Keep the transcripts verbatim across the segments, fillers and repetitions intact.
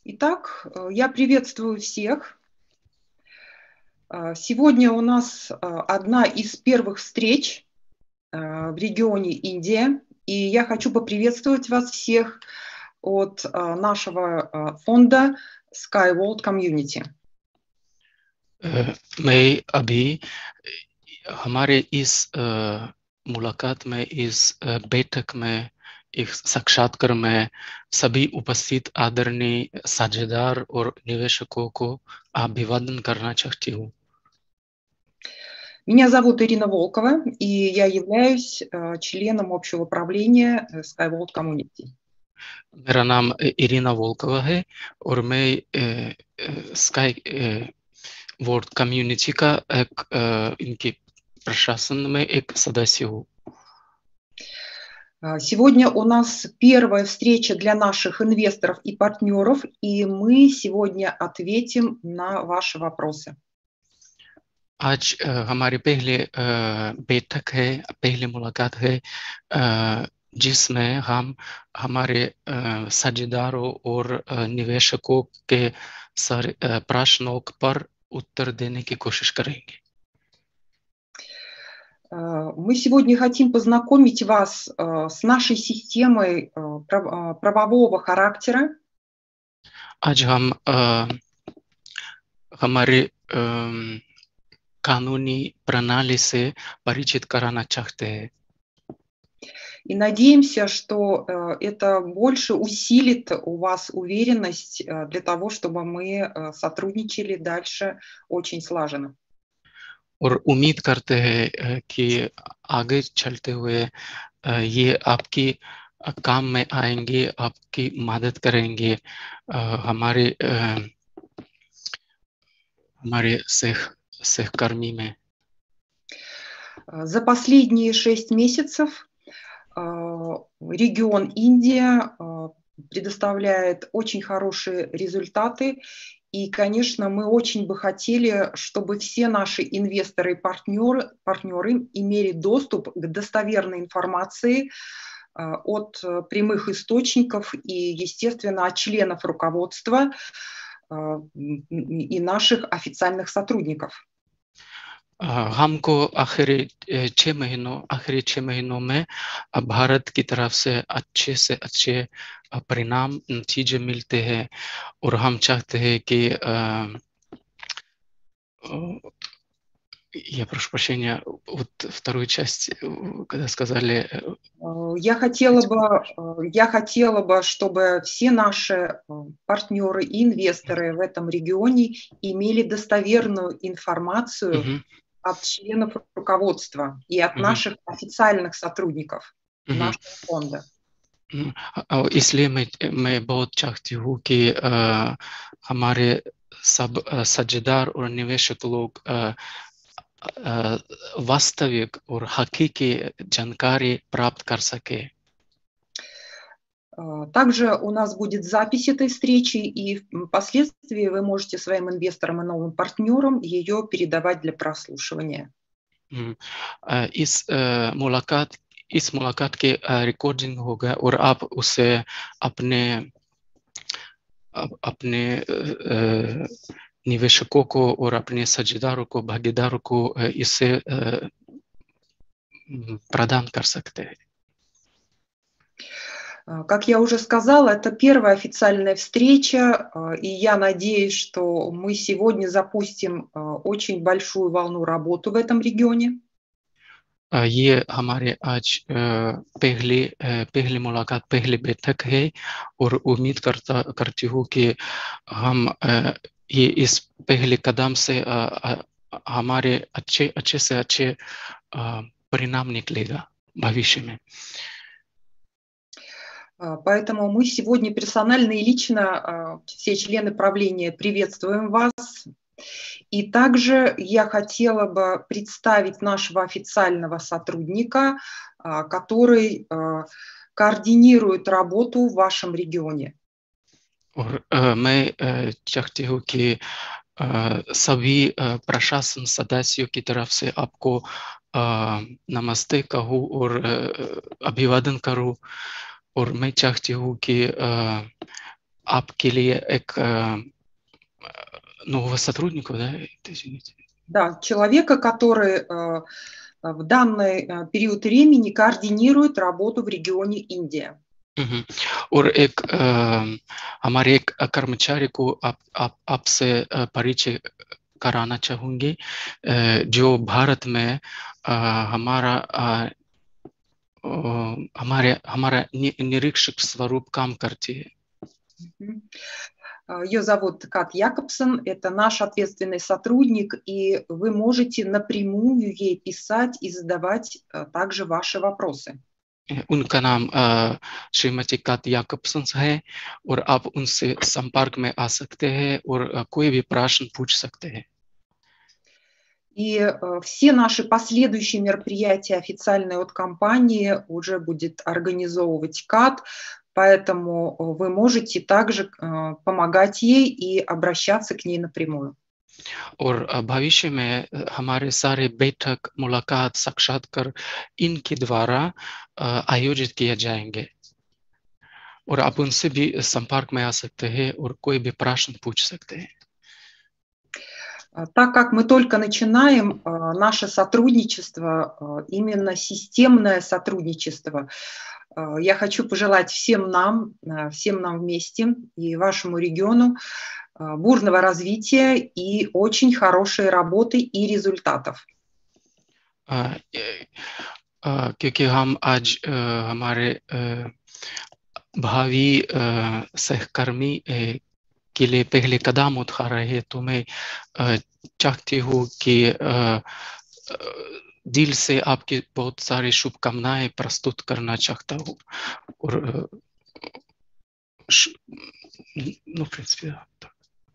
Итак, я приветствую всех. Сегодня у нас одна из первых встреч в регионе Индия, и я хочу поприветствовать вас всех от нашего фонда Sky World Community. मैं अभी हमारे इस मुलाकात में इस बैठक में एक साक्षात्कार में सभी उपस्थित आदरणीय साझेदार और निवेशकों को अभिवादन करना चाहती हूँ. Меня зовут Ирина Волкова, и я являюсь членом общего правления Sky World Community. मेरा नाम इरीना वोल्कोवा है और मैं Sky World Community का एक इनके प्रशासन में एक सदस्य हूँ. Сегодня у нас первая встреча для наших инвесторов и партнеров, и мы сегодня ответим на ваши вопросы. आज हमारी पहले बैठक है, पहली मुलाकात है जिसमें हम हमारे साझेदारों और निवेशकों के सारे प्रश्नों पर उत्तर देने की कोशिश करेंगे. Мы сегодня хотим познакомить вас с нашей системой правового характера. आज हम हमारे कानूनी प्रणाली से परिचित कराना चाहते हैं. И надеемся, что это больше усилит у вас уверенность для того, чтобы мы сотрудничали дальше очень слаженно. और उम्मीद करते हैं कि आगे चलते हुए ये आपकी काम में आएंगे, आपकी मदद करेंगे हमारे हमारे सह सहकर्मी में. За последние шесть месяцев регион Индия предоставляет очень хорошие результаты. И, конечно, мы очень бы хотели, чтобы все наши инвесторы и партнеры, партнеры имели доступ к достоверной информации от прямых источников и, естественно, от членов руководства и наших официальных сотрудников. हमको आखिरी छः महीनों आखिरी छः महीनों में भारत की तरफ से अच्छे से अच्छे परिणाम नतीजे मिलते हैं और हम चाहते हैं कि я прошу прощения, вот вторую часть, когда сказали. Я хотела бы, я хотела бы, чтобы все наши партнеры и инвесторы в этом регионе имели достоверную информацию mm-hmm. от членов руководства и от mm-hmm. наших официальных сотрудников mm-hmm. нашего фонда. इसलिए मैं मैं बहुत चाहती हूँ कि हमारे सब साझेदार और निवेशक लोग वास्तविक और हकीकी जानकारी प्राप्त कर सके. Также у нас будет запись этой встречи, и впоследствии вы можете своим инвесторам и новым партнерам ее передавать для прослушивания. इस मुलाकात इस मुलाकात के रिकॉर्डिंग होगा और आप उसे अपने अपने निवेशकों को और अपने साझेदारों को भागीदारों को इससे प्रदान कर सकते हैं. Как я уже сказала, это первая официальная встреча, и я надеюсь, что мы сегодня запустим очень большую волну работы в этом регионе. ये हमारे आज पहली पहली मुलाकात पहली बैठक है और उम्मीद करता करती हूँ कि हम ये इस पहले कदम से हमारे अच्छे अच्छे से अच्छे परिणाम निकलेगा भविष्य में. Поэтому мы сегодня персонально и лично, все члены правления, приветствуем вас. И также я хотела бы представить нашего официального сотрудника, который координирует работу в вашем регионе. और मैं चाहती हूँ कि सभी प्रशासन सदस्यों की तरफ से आपको नमस्ते कहूँ और अभिवादन करूँ और मैं चाहती हूँ कि आपके लिए एक нового сотрудника, да? Извините. Да, человека, который в данный период времени координирует работу в रегионе Индия. और एक हमारे एक कर्मचारी को आप आप आपसे परिचय कराना चाहूँगी जो भारत में हमारा हमारे हमारा निरीक्षक स्वरूप काम करती है. Ее зовут Кат Якобсон, это наш ответственный сотрудник, и вы можете напрямую ей писать и задавать также ваши вопросы. उनका नाम श्रीमती कात याकब्सन है और आप उनसे संपर्क में आ सकते हैं और कोई भी प्रश्न पूछ सकते हैं. И все наши последующие мероприятия официальные от компании уже будет организовывать Кат, поэтому вы можете также помогать ей и обращаться к ней напрямую. और भविष्य में हमारे सारे बैठक मुलाकात साक्षात्कार इनके द्वारा आयोजित किए जाएंगे और आप उनसे भी संपर्क में आ सकते हैं और कोई भी प्रश्न पूछ सकते हैं. Так как мы только начинаем наше сотрудничество, именно системное сотрудничество, я хочу пожелать всем нам, всем нам вместе и вашему региону бурного развития и очень хорошей работы и результатов. क्योंकि हम आज हमारे भावी सहकर्मी के लिए पहले कदम उठा रहे हैं तो मैं चाहती हूँ कि दिल से आपकी बहुत सारी शुभकामनाएं प्रस्तुत करना चाहता हूँ और ну, в принципе, да.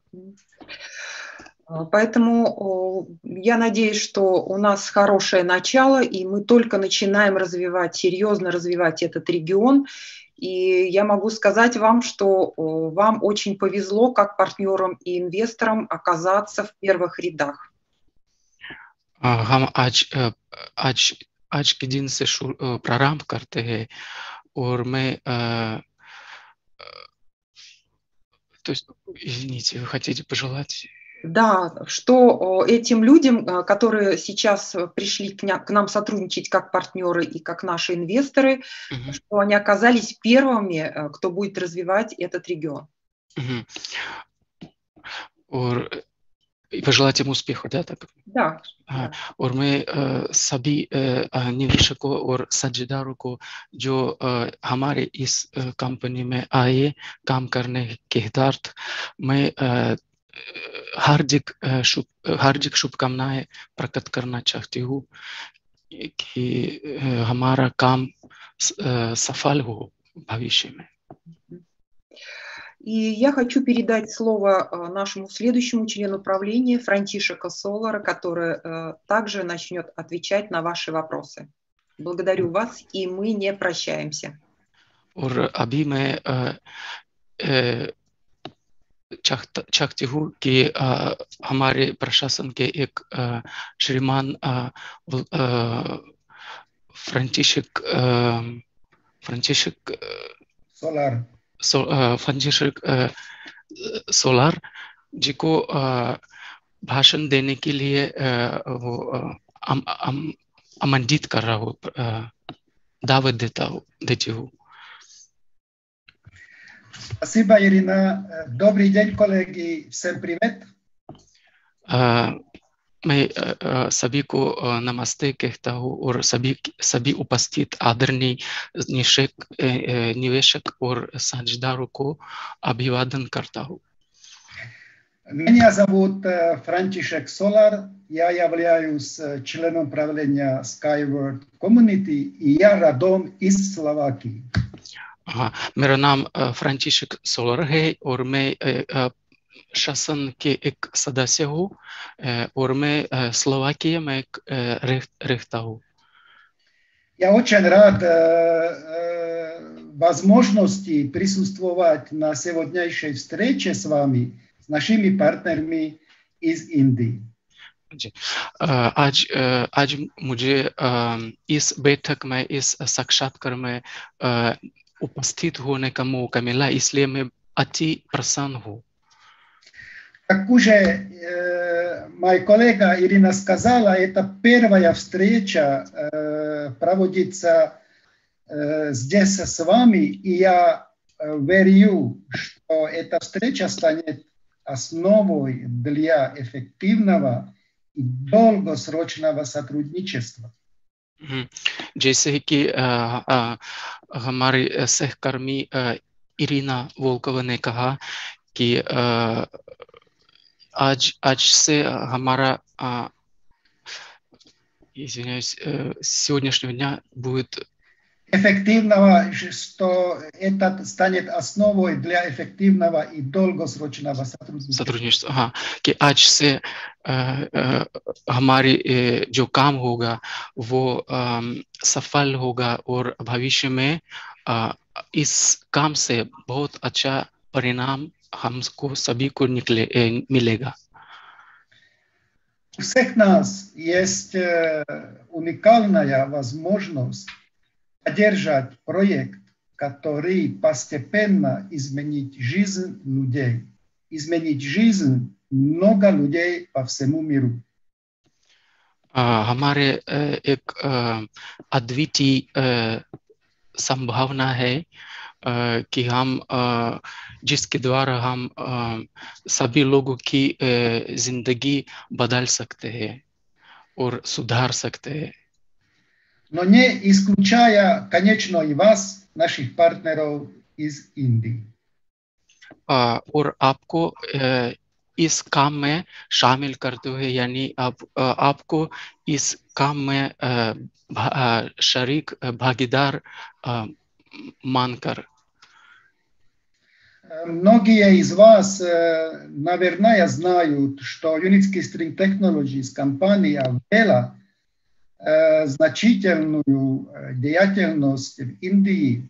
Поэтому я надеюсь, что у нас хорошее начало, и мы только начинаем развивать, серьезно развивать этот регион. И я могу сказать вам, что вам очень повезло, как партнерам и инвесторам, оказаться в первых рядах. हम आज आज आज के दिन से प्रारंभ करते हैं और मैं то есть, извините, вы хотите пожелать? Да, что этим людям, которые сейчас пришли к нам сотрудничать как партнеры и как наши инвесторы, mm-hmm. что они оказались первыми, кто будет развивать этот регион. Mm-hmm. और пожелать им успеха, да? Так? Да. हाँ, और मैं सभी निवेशकों और साझेदारों को जो हमारे इस कंपनी में आए काम करने के हितार्थ मैं हार्दिक शुभ हार्दिक शुभकामनाएं प्रकट करना चाहती हूँ कि हमारा काम सफल हो भविष्य में. И я хочу передать слово нашему следующему члену правления Франтишеко Солара, который также начнет отвечать на ваши вопросы. Благодарю вас, и мы не прощаемся. और अभी मैं चाहती हूँ कि हमारे प्रशासन के एक श्रीमान फ्रांचिशक फ्रांचिशक सोलार फ्रांचिशक सोलार जी को भाषण देने के लिए वो आम, आम, आमंत्रित कर रहा हूँ, दावत देता हूँ देती हूँ. Спасибо, Ирина. Добрый день, коллеги. Всем привет. मैं सभी को नमस्ते कहता हूँ और सभी सभी उपस्थित आदरणीय निवेशक निवेशक और साझेदारों को अभिवादन करता हूँ. Меня зовут Франтишек Солар. Я являюсь членом правления Skyward Community, и я родом из Словакии. हाँ, मेरा नाम फ्रांचिशक सोलर है और मैं शासन के एक सदस्य हूँ और मैं स्लोवाकिया में रहता हूँ. Я очень рад возможности присутствовать на сегодняшней встрече с вами, с нашими партнерами из Индии. आज आज मुझे इस बैठक में इस साक्षात्कार में उपस्थित होने का मौका मिला, इसलिए मैं अति प्रसन्न हूँ. Как уже э, моя коллега Ирина сказала, это первая встреча э, проводится э, здесь с вами, и я э, верю, что эта встреча станет основой для эффективного и долгосрочного сотрудничества. जैसे कि हमारे सहकर्मी इरीना वोल्कोवा ने कहा कि आज आज से हमारा извиняюсь, сегодняшнего дня будет эффективного, что это станет основой для эффективного и долгосрочного сотрудничества. сотрудничества. हाँ, कि आज से हमारी जो काम होगा वो सफल होगा और भविष्य में इस काम से बहुत अच्छा परिणाम हमको सभी को निकले मिलेगा. У всех нас есть уникальная возможность поддержать проект, который постепенно изменит жизнь людей, изменит жизнь много людей по всему миру. हमारे एक अद्वितीय संभावना है कि हम जिसके द्वारा हम सभी लोगों की जिंदगी बदल सकते हैं और सुधार सकते हैं. Но не исключая, конечно, и вас, наших партнеров из Индии. और आपको इस काम में शामिल करते हुए यानी आप आपको इस काम में शरीक भागीदार मानकर. Многие из вас, наверное, знают, что Unitsky String Technologies компания вела значительную деятельность в Индии.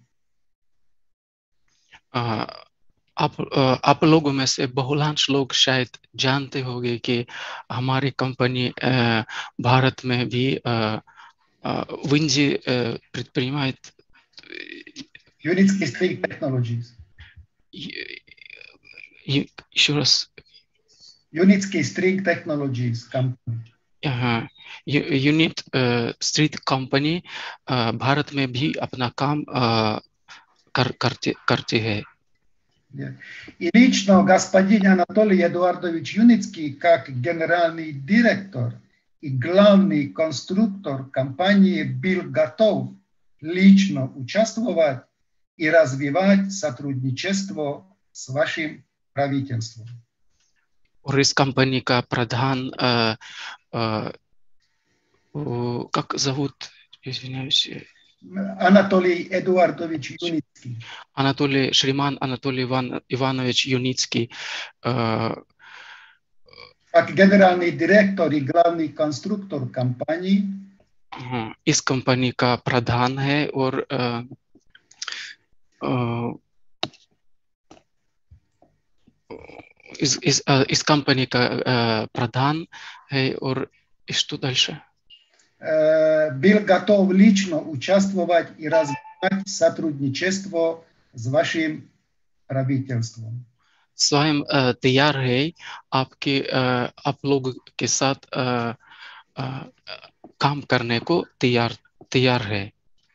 आप आप लोगों में से बहुलांश लोग शायद जानते होंगे कि हमारी कंपनी भारत में भी विंजी предпринимает Unitsky String Technologies. еще раз. Unitsky String Technologies company. हाँ, यूनिट स्ट्रीट कंपनी भारत में भी अपना काम कर करते करते हैं. И лично господин Анатолий Эдуардович Юницкий, как генеральный директор и главный конструктор компании, был готов лично участвовать и развивать сотрудничество с вашим правительством. और इस कंपनी का प्रधान как зовут, извиняюсь, Анатолий Эдуардович Юницкий. Анатолий, Шриман Анатолий Иван, Иванович Юницкий. Как генеральный директор и главный конструктор компании. इस कंपनी का प्रधान है और इस इस इस कंपनी का प्रधान है और что дальше? Был готов лично участвовать и развивать сотрудничество с вашим правительством. स्वयं तैयार है आपके आप लोगों के साथ काम करने को तैयार तैयार है.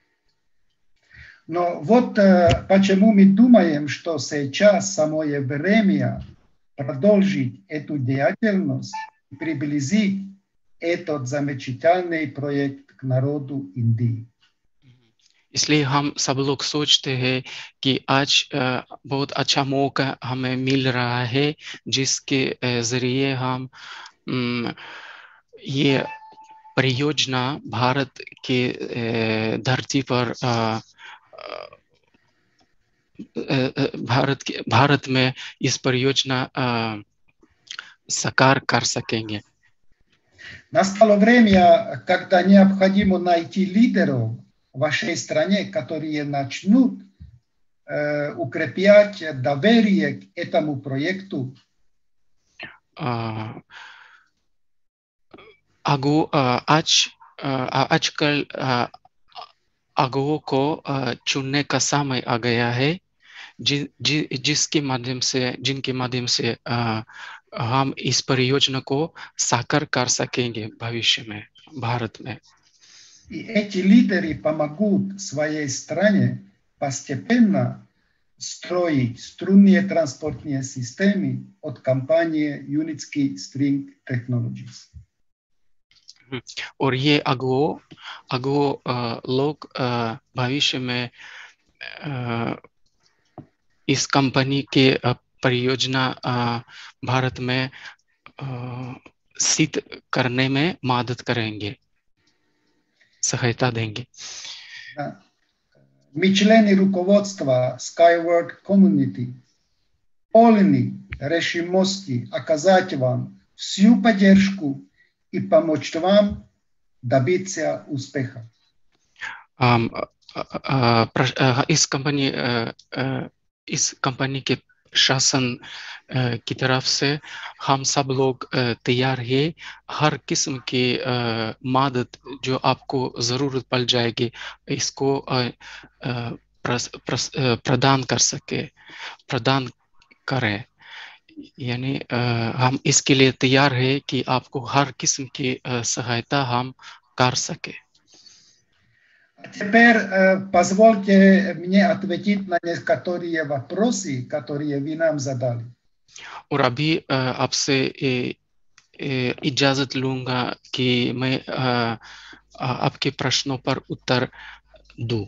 Но вот почему мы думаем, что сейчас самое время продолжить эту деятельность и приблизить этот замечательный проект к народу Индии. इसलिए हम सब लोग सोचते हैं कि आज बहुत अच्छा मौका हमें मिल रहा है जिसके जरिए हम ये परियोजना भारत के धरती पर भारत के भारत में इस परियोजना साकार कर सकेंगे. Настало время, когда необходимо найти лидеров в вашей стране, которые начнут э, укреплять доверие к этому проекту. Агу ач आजकल अगुओं को चुनने का समय आ गया है जि, जि, जिसके माध्यम से जिनके माध्यम से आ, हम इस परियोजना को साकार कर सकेंगे भविष्य में भारत में. И эти лидеры помогут своей стране постепенно строить струнные транспортные системы от компании Unitsky String Technologies. और ये अगुओ अगुओ लोग भविष्य में इस कंपनी के परियोजना भारत में सिद्ध करने में मदद करेंगे, सहायता देंगे. Мы члены руководства Skyward Community полны решимости оказать вам всю поддержку и помочь вам добиться успеха. Um, uh, uh, इस कंपनी uh, uh, इस कंपनी के शासन uh, की तरफ से हम सब लोग uh, तैयार हैं हर किस्म की uh, मदद जो आपको जरूरत पड़ जाएगी इसको uh, uh, प्रस, प्रस, uh, प्रदान कर सके प्रदान करें. यानी uh, हम इसके लिए तैयार हैं कि आपको हर किस्म की uh, सहायता हम कर सके. Теперь э, позвольте мне ответить на некоторые вопросы, которые вы нам задали. और अभी uh, आपसे इजाजत लूंगा कि मैं uh, आपके प्रश्नों पर उत्तर दूं.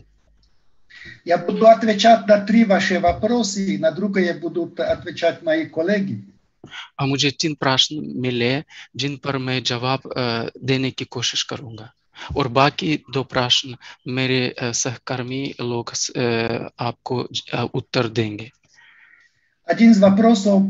Я буду отвечать на три ваши вопросы, на другие будут отвечать мои коллеги. आ, मुझे तीन प्रश्न मिले जिन पर मैं जवाब uh, देने की कोशिश करूंगा और बाकी दो प्रश्न मेरे uh, सहकर्मी लोग uh, आपको uh, उत्तर देंगे. Один из вопросов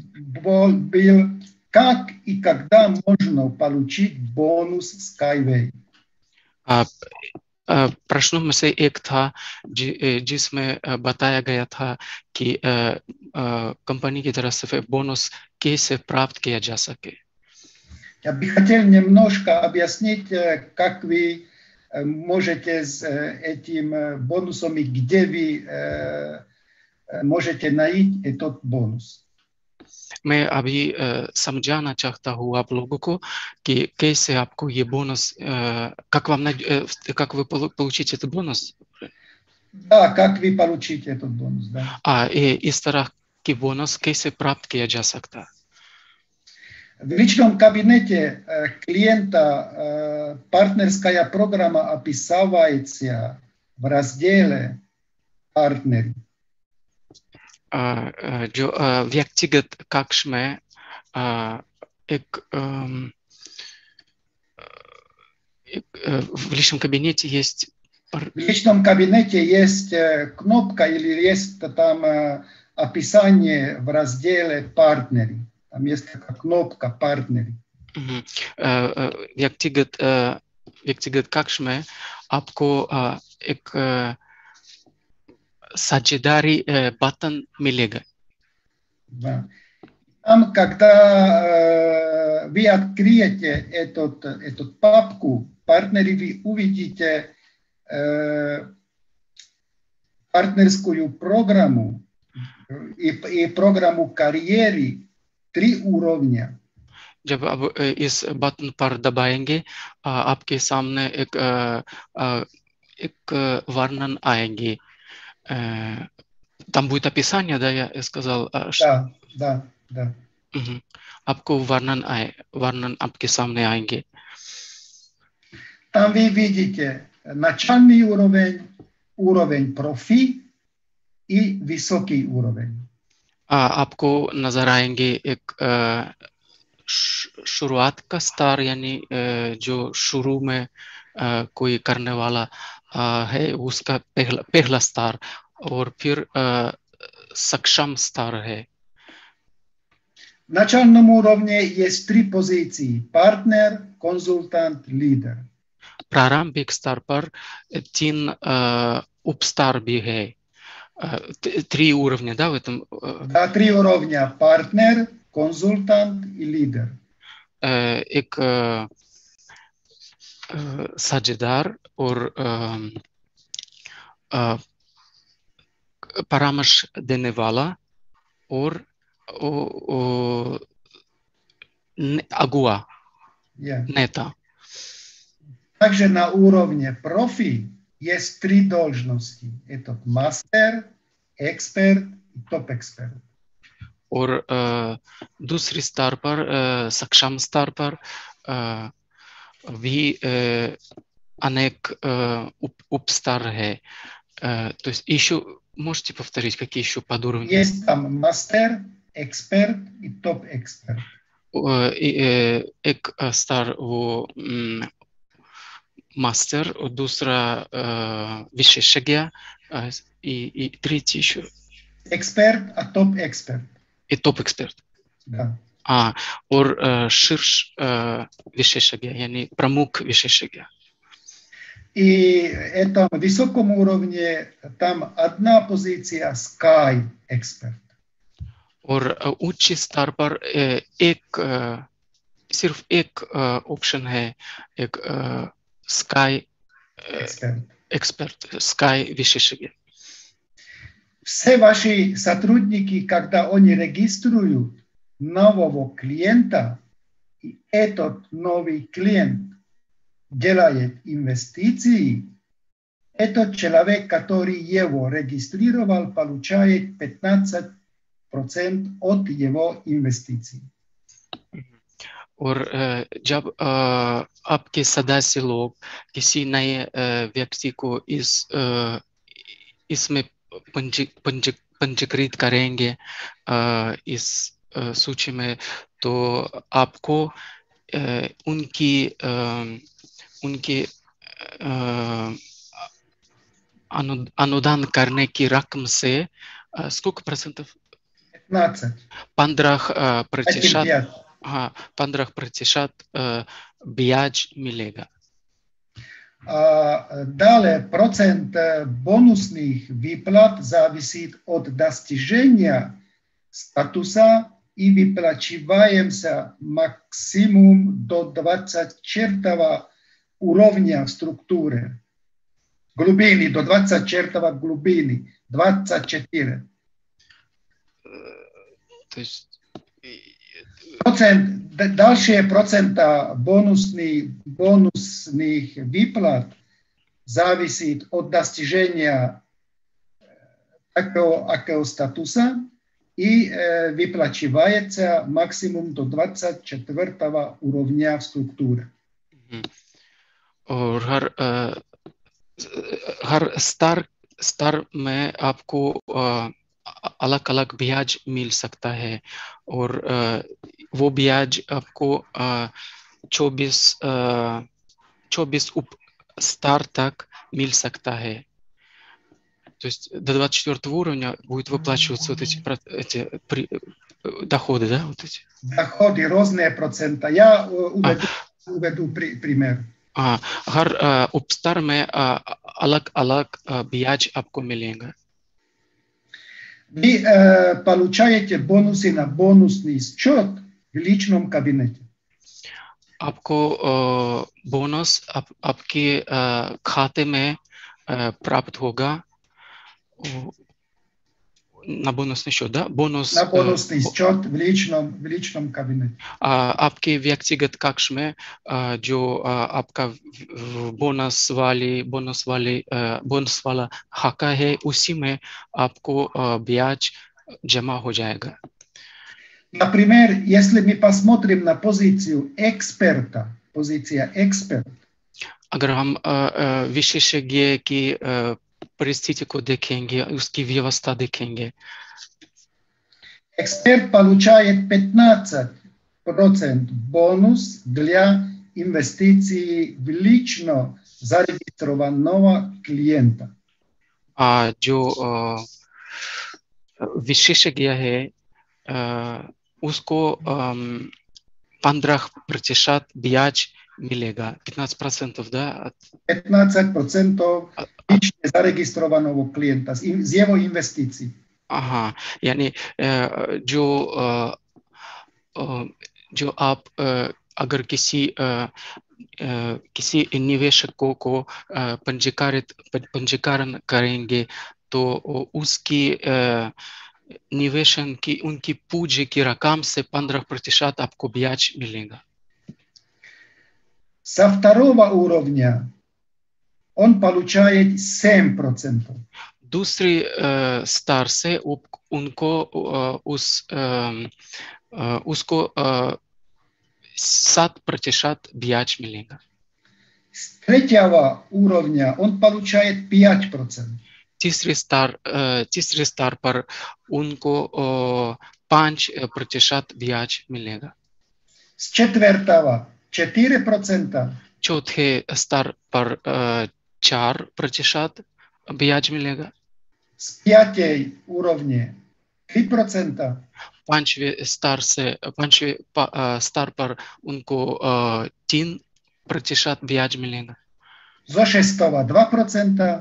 был, как и когда можно получить бонус Skyway? Uh, प्रश्नों में से एक था जि, जिसमें बताया गया था कि कंपनी की तरफ से बोनस कैसे प्राप्त किया जा सके. Я бы хотел немножко объяснить, как вы можете с этим бонусом и где вы можете найти этот бонус. मैं अभी uh, समझाना चाहता हूँ आप लोगों को कि कैसे आपको ये बोनस uh, как вам uh, как вы получите этот бонус? Да, как вы получите этот бонус, да. А и इस तरह की बोनस कैसे प्राप्त किया जा सकता? В личном кабинете клиента партнерская программа описывается в разделе «Партнеры». जो व्यक्तिगत कक्ष में एक, एक в личном кабинете есть в личном кабинете есть кнопка или есть там описание в разделе «Партнеры». Там есть такая кнопка «Партнеры». व्यक्तिगत व्यक्तिगत कक्ष में आपको एक साझेदारी बटन मिलेगा. Да. Там, когда э, вы откроете этот, эту папку партнеры, вы увидите э, партнерскую программу и, и программу карьеры три уровня. जब अब इस बटन पर दबाएंगे आपके सामने एक एक वर्णन आएंगे. Там будет описание, да, я сказал. Да, да, да. Угу. आपको वर्णन आए वर्णन आपके सामने आएंगे. Там вы видите начальный уровень, уровень профи и высокий уровень. आ, आपको नजर आएंगे एक शुरुआत का स्तर यानी जो शुरू में आ, कोई करने वाला आ, है उसका पहला पहला स्तर और फिर आ, सक्षम स्तर है. В начальном уровне есть три позиции: партнер, консультант, лидер. प्रारंभिक स्तर पर तीन उपस्तर भी है. Три уровня, да, в этом? Да, три уровня: партнер, консультант и лидер. एक साझेदार और परामर्श देने वाला और अगुआ, Yeah. नेता. Также на уровне профи есть три должности. Это мастер, эксперт и топ-эксперт. और uh, दूसरी स्तर पर uh, सक्षम स्तर पर uh, भी uh, अनेक uh, उप, उपस्तर है. Uh, то есть еще можете повторить, какие еще подуровни? Есть там мастер, эксперт и топ-эксперт. Uh, uh, एक स्तर वो um, मास्टर और दूसरा uh, विशेषज्ञ uh, и, и третий еще. Эксперт, а топ-эксперт. И топ-эксперт. Да. А, और शीर्ष विशेषज्ञ, यानी प्रमुख विशेषज्ञ. И это на высоком уровне, там одна позиция Sky Expert. और उच्च स्तर पर एक सिर्फ एक ऑप्शन है, एक Sky Expert, Sky विशेषज्ञ. Все ваши сотрудники, когда они регистрируют нового клиента, и этот новый клиент делает инвестиции, этот человек, который его регистрировал, получает пятнадцать процентов от его инвестиций. और जब आपके सदस्य लोग किसी नए व्यक्ति को इस इसमें पंजीकृत करेंगे इस सूची में, तो आपको उनकी उनके अनुदान करने की रकम से сколько процентов? पंद्रह प्रतिशत हाँ पंद्रह प्रतिशत ब्याज मिलेगा. Далее процент бонусных выплат зависит от достижения статуса и выплачиваемся максимум до двадцать четвёртого уровня в структуре. Глубины, до двадцать четвёртого глубины, двадцать четыре. То есть Процент, дальше процента бонусных, бонусных выплат зависит от достижения такого, такого статуса и э, выплачивается максимум до двадцать четвёртого уровня в структуре. और हर हर स्तर स्तर में आपको अलग अलग ब्याज मिल सकता है और वो ब्याज आपको चौबीस चौबीस उप स्तर तक मिल सकता है. То есть до двадцать четвёртого уровня будет выплачиваться вот эти, эти при, доходы, да, вот эти? Доходы, разные проценты. Я уведу, а. уведу при, пример. हाँ, हर उपस्तर में अलग अलग ब्याज आपको मिलेगा. Вы э, получаете бонусы на бонусный счет в личном кабинете. आपको बोनस आप, आपके खाते में प्राप्त होगा на бонусный счет, да? Бонус, на бонусный счет в личном, в личном кабинете. आपके व्यक्तिगत कक्ष में जो आपका बोनस वाली बोनस वाली बोनस वाला खाका है, उसी में आपको ब्याज जमा हो जाएगा. Например, если мы посмотрим на позицию эксперта, позиция эксперт. अगर हम विशेषज्ञ की परिस्थिति को देखेंगे, उसकी व्यवस्था देखेंगे. Эксперт получает пятнадцать процентов бонус для инвестиций в лично зарегистрированного клиента. А जो विशेषज्ञ है, उसको पंद्रह प्रतिशत ब्याज मिलेगा. пятнадцать процентов, да? пятнадцать процентов лично зарегистрированного клиента с его инвестиций. हाँ, यानी जो जो आप अगर किसी किसी निवेशकों को पंजीकृत पंजीकरण करेंगे, तो उसकी निवेशन की उनकी पूंजी की रकम से पंद्रह प्रतिशत आपको ब्याज मिलेगा. Со второго уровня он получает семь процентов. दूसरी स्तर से उनको उस उसको सात प्रतिशत ब्याज मिलेगा. С третьего уровня он получает пять процентов. तीसरे स्तर तीसरे स्तर पर उनको पाँच प्रतिशत ब्याज मिलेगा. С четвертого четыре процента. चौथे स्तर पर चार प्रतिशत ब्याज मिलेगा. С пятой уровня три процента. पांचवें स्तर से पांचवें स्तर पर उनको तीन प्रतिशत ब्याज मिलेगा. Со шестого два процента.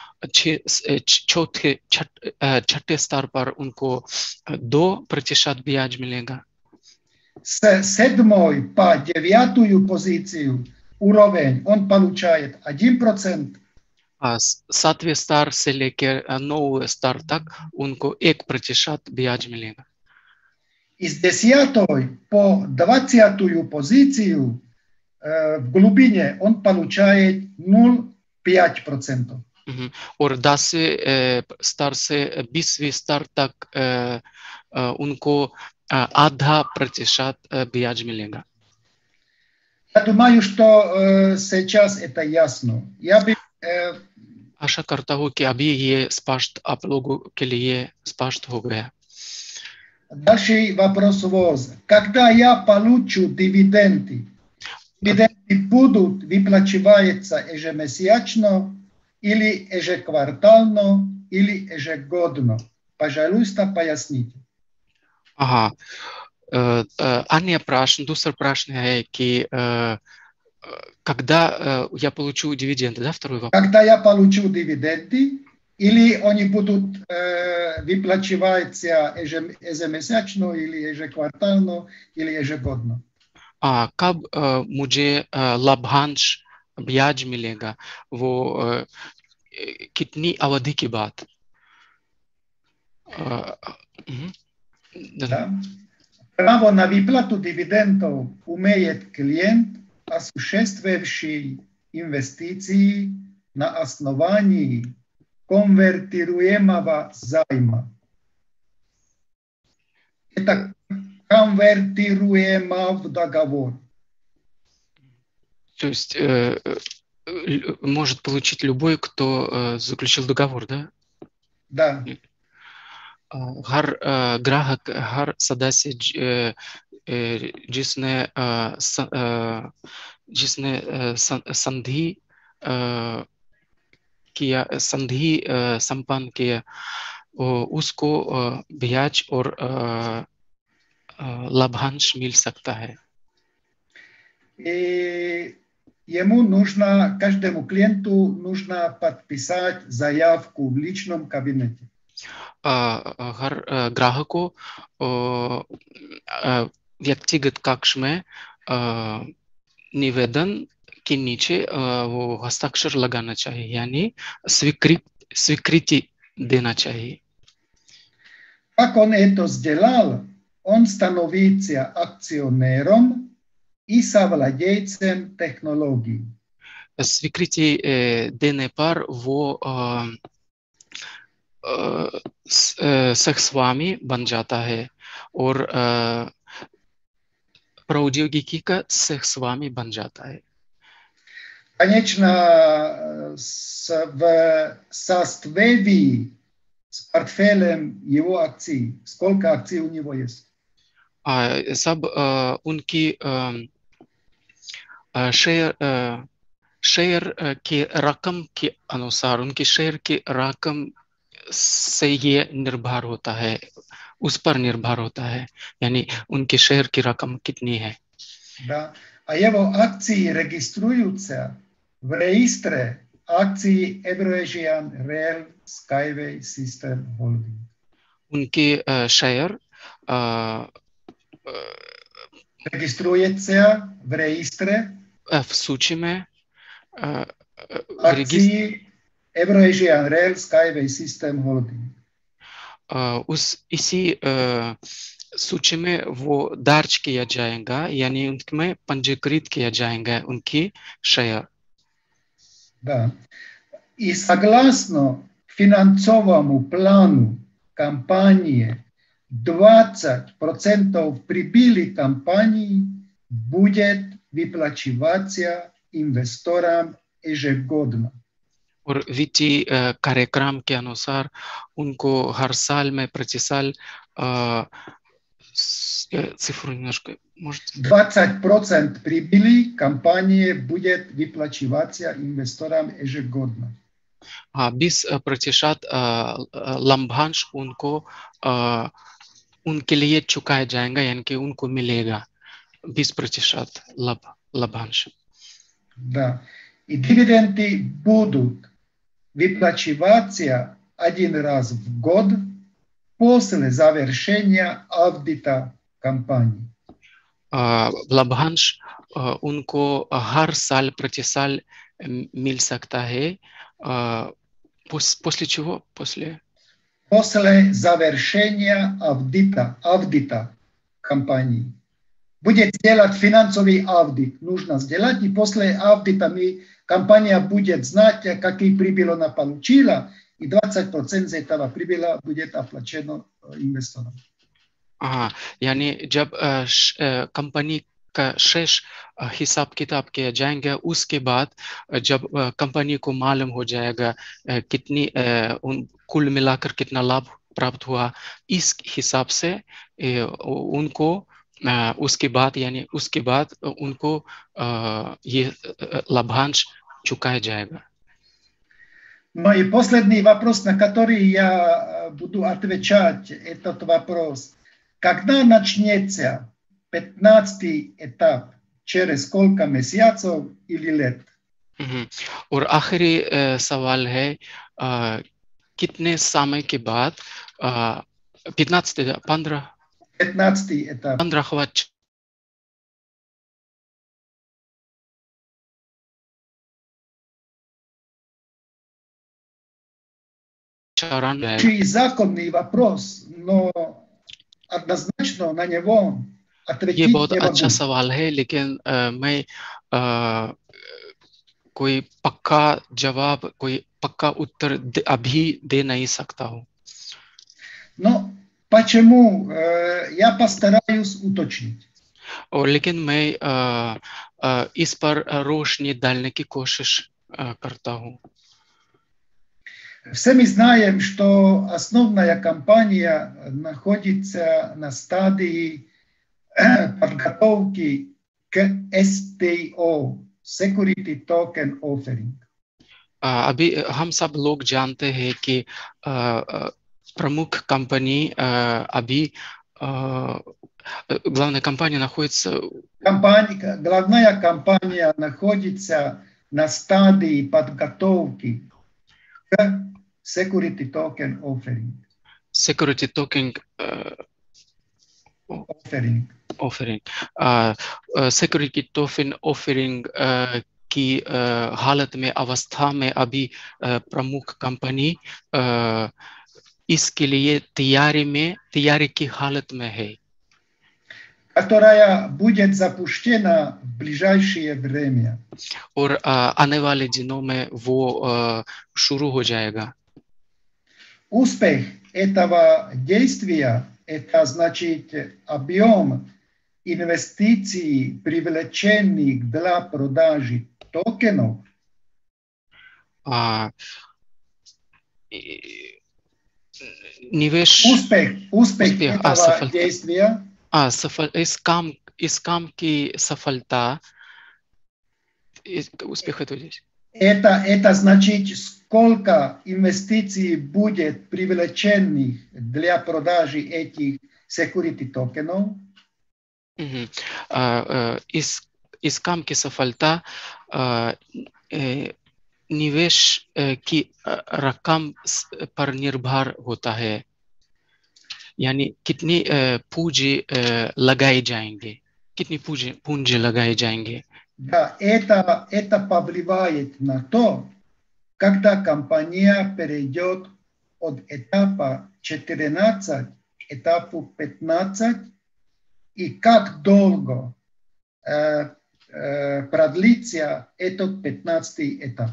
चौथे छठे स्तर पर उनको दो प्रतिशत ब्याज मिलेगा. С седьмой по девятую позицию уровень он получает один процент. सातवें स्तर से लेकर नौवें स्तर तक उनको एक प्रतिशत ब्याज मिलेगा. Из десятой по двадцатую позицию э, в глубине он получает ноль целых пять десятых процента. और दसवें स्तर से बीसवें स्तर तक उनको आधा प्रतिशत ब्याज मिलेगा. Я думаю, что э, сейчас это ясно. Я бы э, आशा करता हूँ कि अभी ये स्पष्ट आप लोगों के लिए स्पष्ट हो गया. Дальше вопрос ВОЗ. Когда я получу дивиденды, дивиденды будут выплачиваться ежемесячно или ежеквартально или ежегодно? Пожалуйста, поясните. हाँ, अन्य प्रश्न दूसरा प्रश्न है कि когда я получу дивиденды, да, второй вопрос? Когда я получу дивиденды, или они будут э, выплачиваться ежемесячно, или ежеквартально, или ежегодно? А कब मुझे लाभांश ब्याज मिलेगा, वो कितनी अवधि की बात? Да. Право на выплату дивидендов имеет клиент, осуществивший инвестиции на основании конвертируемого займа. Это конвертируемо в договор. То есть э, может получить любой, кто э, заключил договор, да? Да. हर ग्राहक हर सदस्य जिसने जिसने संधि किया संधि संपन्न किया उसको ब्याज और लाभांश मिल सकता है. И ему нужно, каждому клиенту нужно подписать заявку в личном кабинете. हर ग्राहक को व्यक्तिगत कक्ष में निवेदन के नीचे वो हस्ताक्षर लगाना चाहिए, यानी स्वीकृत स्वीकृति देना चाहिए. Как он это сделал, он становится акционером и совладельцем технологий. स्वीकृति देने पर वो सहस्वामी बन जाता है और प्रौद्योगिकी का सहस्वामी बन जाता है. Конечно, в соответствии с портфелем его акций. Сколько акций у него есть? सब उनकी शेयर शेयर की रकम के अनुसार उनकी शेयर की रकम से ये निर्भर होता है, उस पर निर्भर होता है, यानी उनकी शेयर की रकम कितनी है. Да. А его акции регистрируются в реестре акций Eurasian Rail Skyway System Holding. उनकी शेयर регистрируется в реестре в सूची में акции Euro-Asian Rail Skyway System Holding. uh, उस इसी uh, सूची में वो दर्ज किया जाएगा, यानी उनमें पंजीकृत किया जाएगा उनकी शेयर. Да. И согласно финансовому плану компании, двадцать процентов прибыли компании будет выплачиваться инвесторам ежегодно. और वित्तीय कार्यक्रम के अनुसार उनको हर साल में प्रति साल цифру немножко может. двадцать процентов прибыли компании будет выплачиваться инвесторам ежегодно. हाँ, बीस प्रतिशत लाभांश उनको उनके लिए चुकाया जाएगा, यानी कि उनको मिलेगा बीस प्रतिशत लाभ लाभांश. Да. И дивиденды будут выплачиваться один раз в год после завершения аудита компании. लाभांश उनको हर साल प्रति साल मिल सकता है. После чего? После? После завершения аудита, аудита компании. Будет делать финансовый аудит. Нужно сделать, и после аудита мы, компания будет знать, какие прибыли она получила, и двадцать процентов этого прибыли будет оплачено инвесторам. हाँ, यानी जब कंपनी का शेष हिसाब किताब किया जाएंगे, उसके बाद जब कंपनी को मालूम हो जाएगा कितनी उन कुल मिलाकर कितना लाभ प्राप्त हुआ, इस हिसाब से उनको उसके बाद यानी उसके बाद उनको ये लाभांश चुकाया जाएगा. Ну и последний вопрос, на который я буду отвечать, этот вопрос. Когда начнется пятнадцатый этап? Через сколько месяцев или лет? और आखिरी सवाल है, कितने समय के बाद пятнадцатый पंद्रह пятнадцатый этап. पंद्रहवां चरण है. Очень законный вопрос, но однозначно на него ये बहुत अच्छा सवाल है, लेकिन आ, मैं आ, कोई पक्का जवाब, कोई पक्का उत्तर दे, अभी दे नहीं सकता हूँ. Но почему? Я постараюсь уточнить. और लेकिन मैं आ, आ, इस पर रोशनी डालने की कोशिश आ, करता हूँ. Все мы знаем, что основная компания находится на стадии подготовки к эс ти о, Security Token Offering. अभी हम सब लोग जानते हैं कि प्रमुख कंपनी अभी главная компания находится компания, главная компания находится на стадии подготовки к Security Token Offering. Security Token uh, Offering. Offering. Uh, uh, Security Token Offering uh, की uh, हालत में, अवस्था में अभी uh, प्रमुख कंपनी uh, इसके लिए तैयारी में तैयारी की हालत में है. Которая будет запущена в ближайшее время. और uh, आने वाले दिनों में वो uh, शुरू हो जाएगा. Успех этого действия – это значит объем инвестиций, привлеченных для продажи токенов. Uh, निवेश успех, успех, успех этого а, действия. А, सफल इस काम इस काम की सफलता успех это здесь. Это это значит, сколько инвестиций будет привлеченных для продажи этих security токенов. Uh-huh. Uh, uh, इस इस काम की सफलता uh, uh, निवेश uh, की uh, रकम पर निर्भर होता है, यानी कितनी पूंजी लगाए जाएंगे, कितनी पूंजी पूंजी लगाए जाएंगे. Да, это это повлияет на то, когда компания перейдет от этапа четырнадцать к этапу пятнадцать и как долго э, э, продлится этот пятнадцатый этап.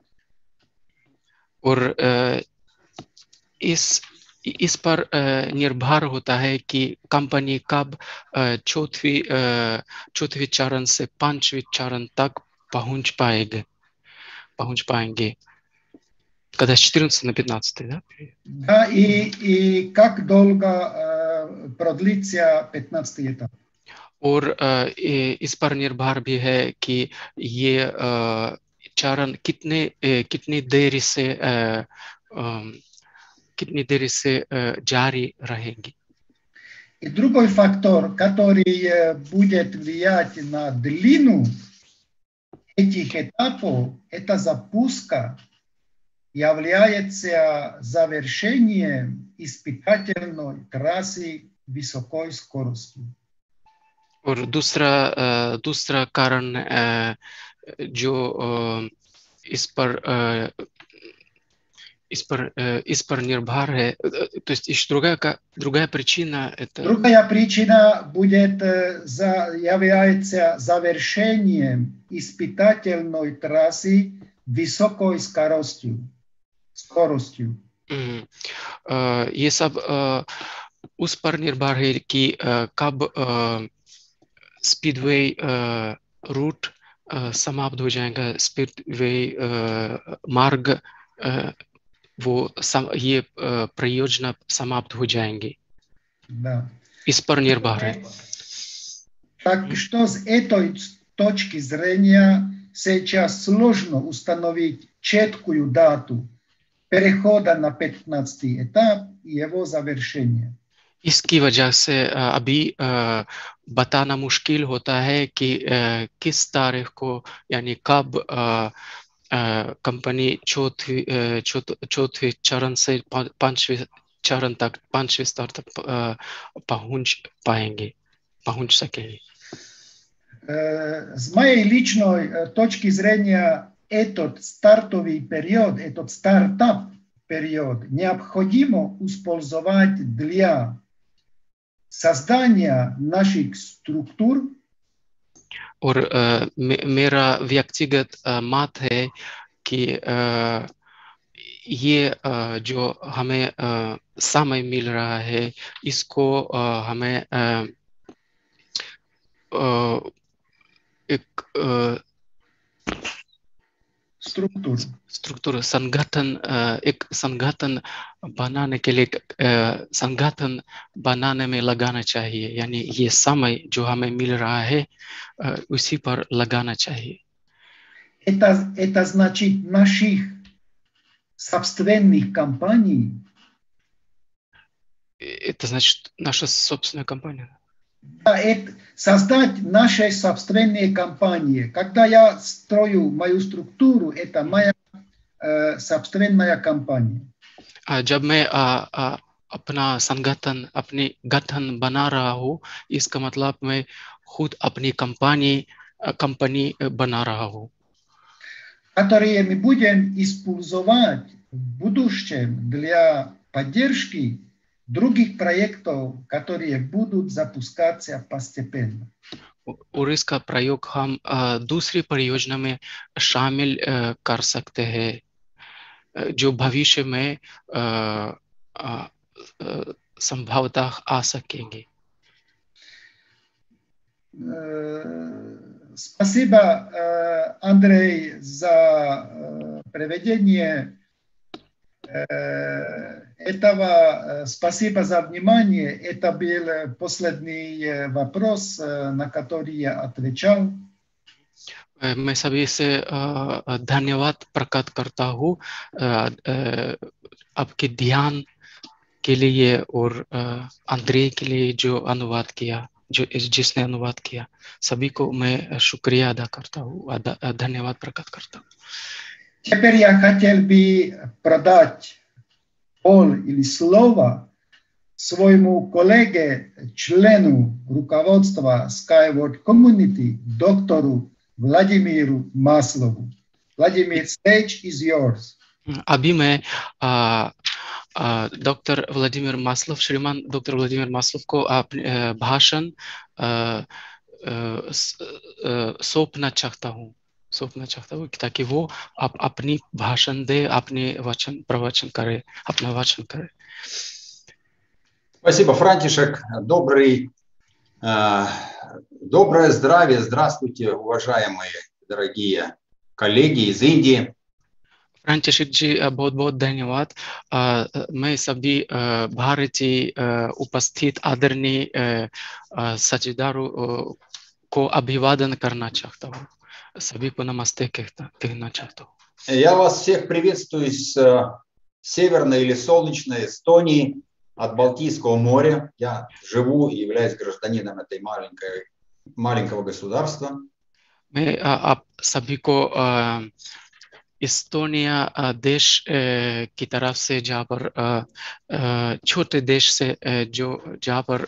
और uh, इस इस पर uh, निर्भर होता है कि कंपनी कब uh, चौथी uh, चौथी चरण से पांचवी चरण तक पहुंच पाएंगे पहुंच पाएंगे когда с четырнадцатого на пятнадцатый, да? Да, и, и как долго э, продлится пятнадцатый этап. और uh, इस पर निर्भर भी है कि ये uh, चरण कितने uh, कितनी देर से uh, um, कितनी देर से uh, जारी रहेंगी. И другой фактор, который будет влиять на длину этих этапов, это запуска, является завершением испытательной трассы высокой скорости. और दूसरा uh, दूसरा कारण uh, जो uh, इस पर uh, इस पर uh, इस पर निर्भर है, то есть еще другая другая причина это другая причина будет за, является завершением испытательной трассы высокой скоростью скоростью. Mm. Uh, ये सब uh, उस पर निर्भर है कि uh, कब uh, स्पीडवे रूट समाप्त हो जाएगा, स्पीडवे मार्ग uh, वो सम, ये uh, परियोजना समाप्त हो जाएंगे. Да. इस पर निर्भर है. Так что с этой точки зрения сейчас сложно установить четкую дату перехода на пятнадцатый этап и его завершения. इसकी वजह से अभी बताना मुश्किल होता है कि किस तारीख को यानी कब कंपनी चौथी चौथे चरण से पांचवें चरण तक पांचवें स्तर तक पहुंच पाएंगे पहुंच सकेंगे. С моей личной точки зрения этот стартовый период, этот стартап период необходимо использовать для создания наших структур. और uh, मेरा व्यक्तिगत uh, मत है कि uh, ये uh, जो हमें uh, समय मिल रहा है इसको uh, हमें uh, uh, एक uh, स्ट्रक्चर स्ट्रक्चर संगठन एक संगठन बनाने के लिए संगठन बनाने में लगाना चाहिए, यानी ये समय जो हमें मिल रहा है उसी पर लगाना चाहिए. Это, это значит наших собственных компаний. Это значит наша собственная компания. Да, это создать наши собственные компании. Когда я строю мою структуру, это моя э, собственная компания. जब मैं आ, आ, अपना संगठन अपनी गठन बना रहा हूँ, इसका मतलब मैं खुद अपनी कंपनी कंपनी बना रहा हूँ. Которые мы будем использовать в будущем для поддержки других проектов, которые будут запускаться постепенно. और इसका प्रयोग हम दूसरी परियोजना में शामिल कर सकते हैं जो भविष्य में संभवतः आ सकेंगे. Спасибо, Андрей, за проведение этого. Спасибо за внимание. Это был последний вопрос, на который я отвечал. मैं सभी से धन्यवाद प्रकट करता हूँ आपके ध्यान के लिए और अंद्रे के लिए जो अनुवाद किया जो जिसने अनुवाद किया, सभी को मैं शुक्रिया अदा करता हूँ, धन्यवाद प्रकट करता हूँ. Теперь я хотел бы продать пол или слово своему коллеге, члену руководства Skyward Community, доктору Владимиру Маслову. Владимир, stage is yours. अभी मैं डॉक्टर व्लादिमीर मास्लोव, श्रीमान डॉक्टर व्लादिमीर मास्लोव को अपने भाषण सौंपना चाहता हूँ सौंपना चाहता हूँ ताकि वो आप अपनी भाषण दे, अपने वचन प्रवचन करे, अपना वचन करे. Спасибо, Франтишек. Добрый, э, доброе здравие. Здравствуйте, уважаемые, дорогие коллеги из Индии. फ्रांचिशक जी बहुत बहुत धन्यवाद. मैं सभी भारतीय उपस्थित आदरणीय साझेदारों को अभिवादन करना चाहता हूँ. सभी को नमस्ते कहता कहना चाहता हूँ. Я вас всех приветствую из северной или солнечной Эстонии, от Балтийского моря. Я живу и являюсь гражданином этой маленькой, маленького государства. मैं आप सभी को एस्टोनिया देश की तरफ से जहाँ पर छोटे देश से जो जहाँ पर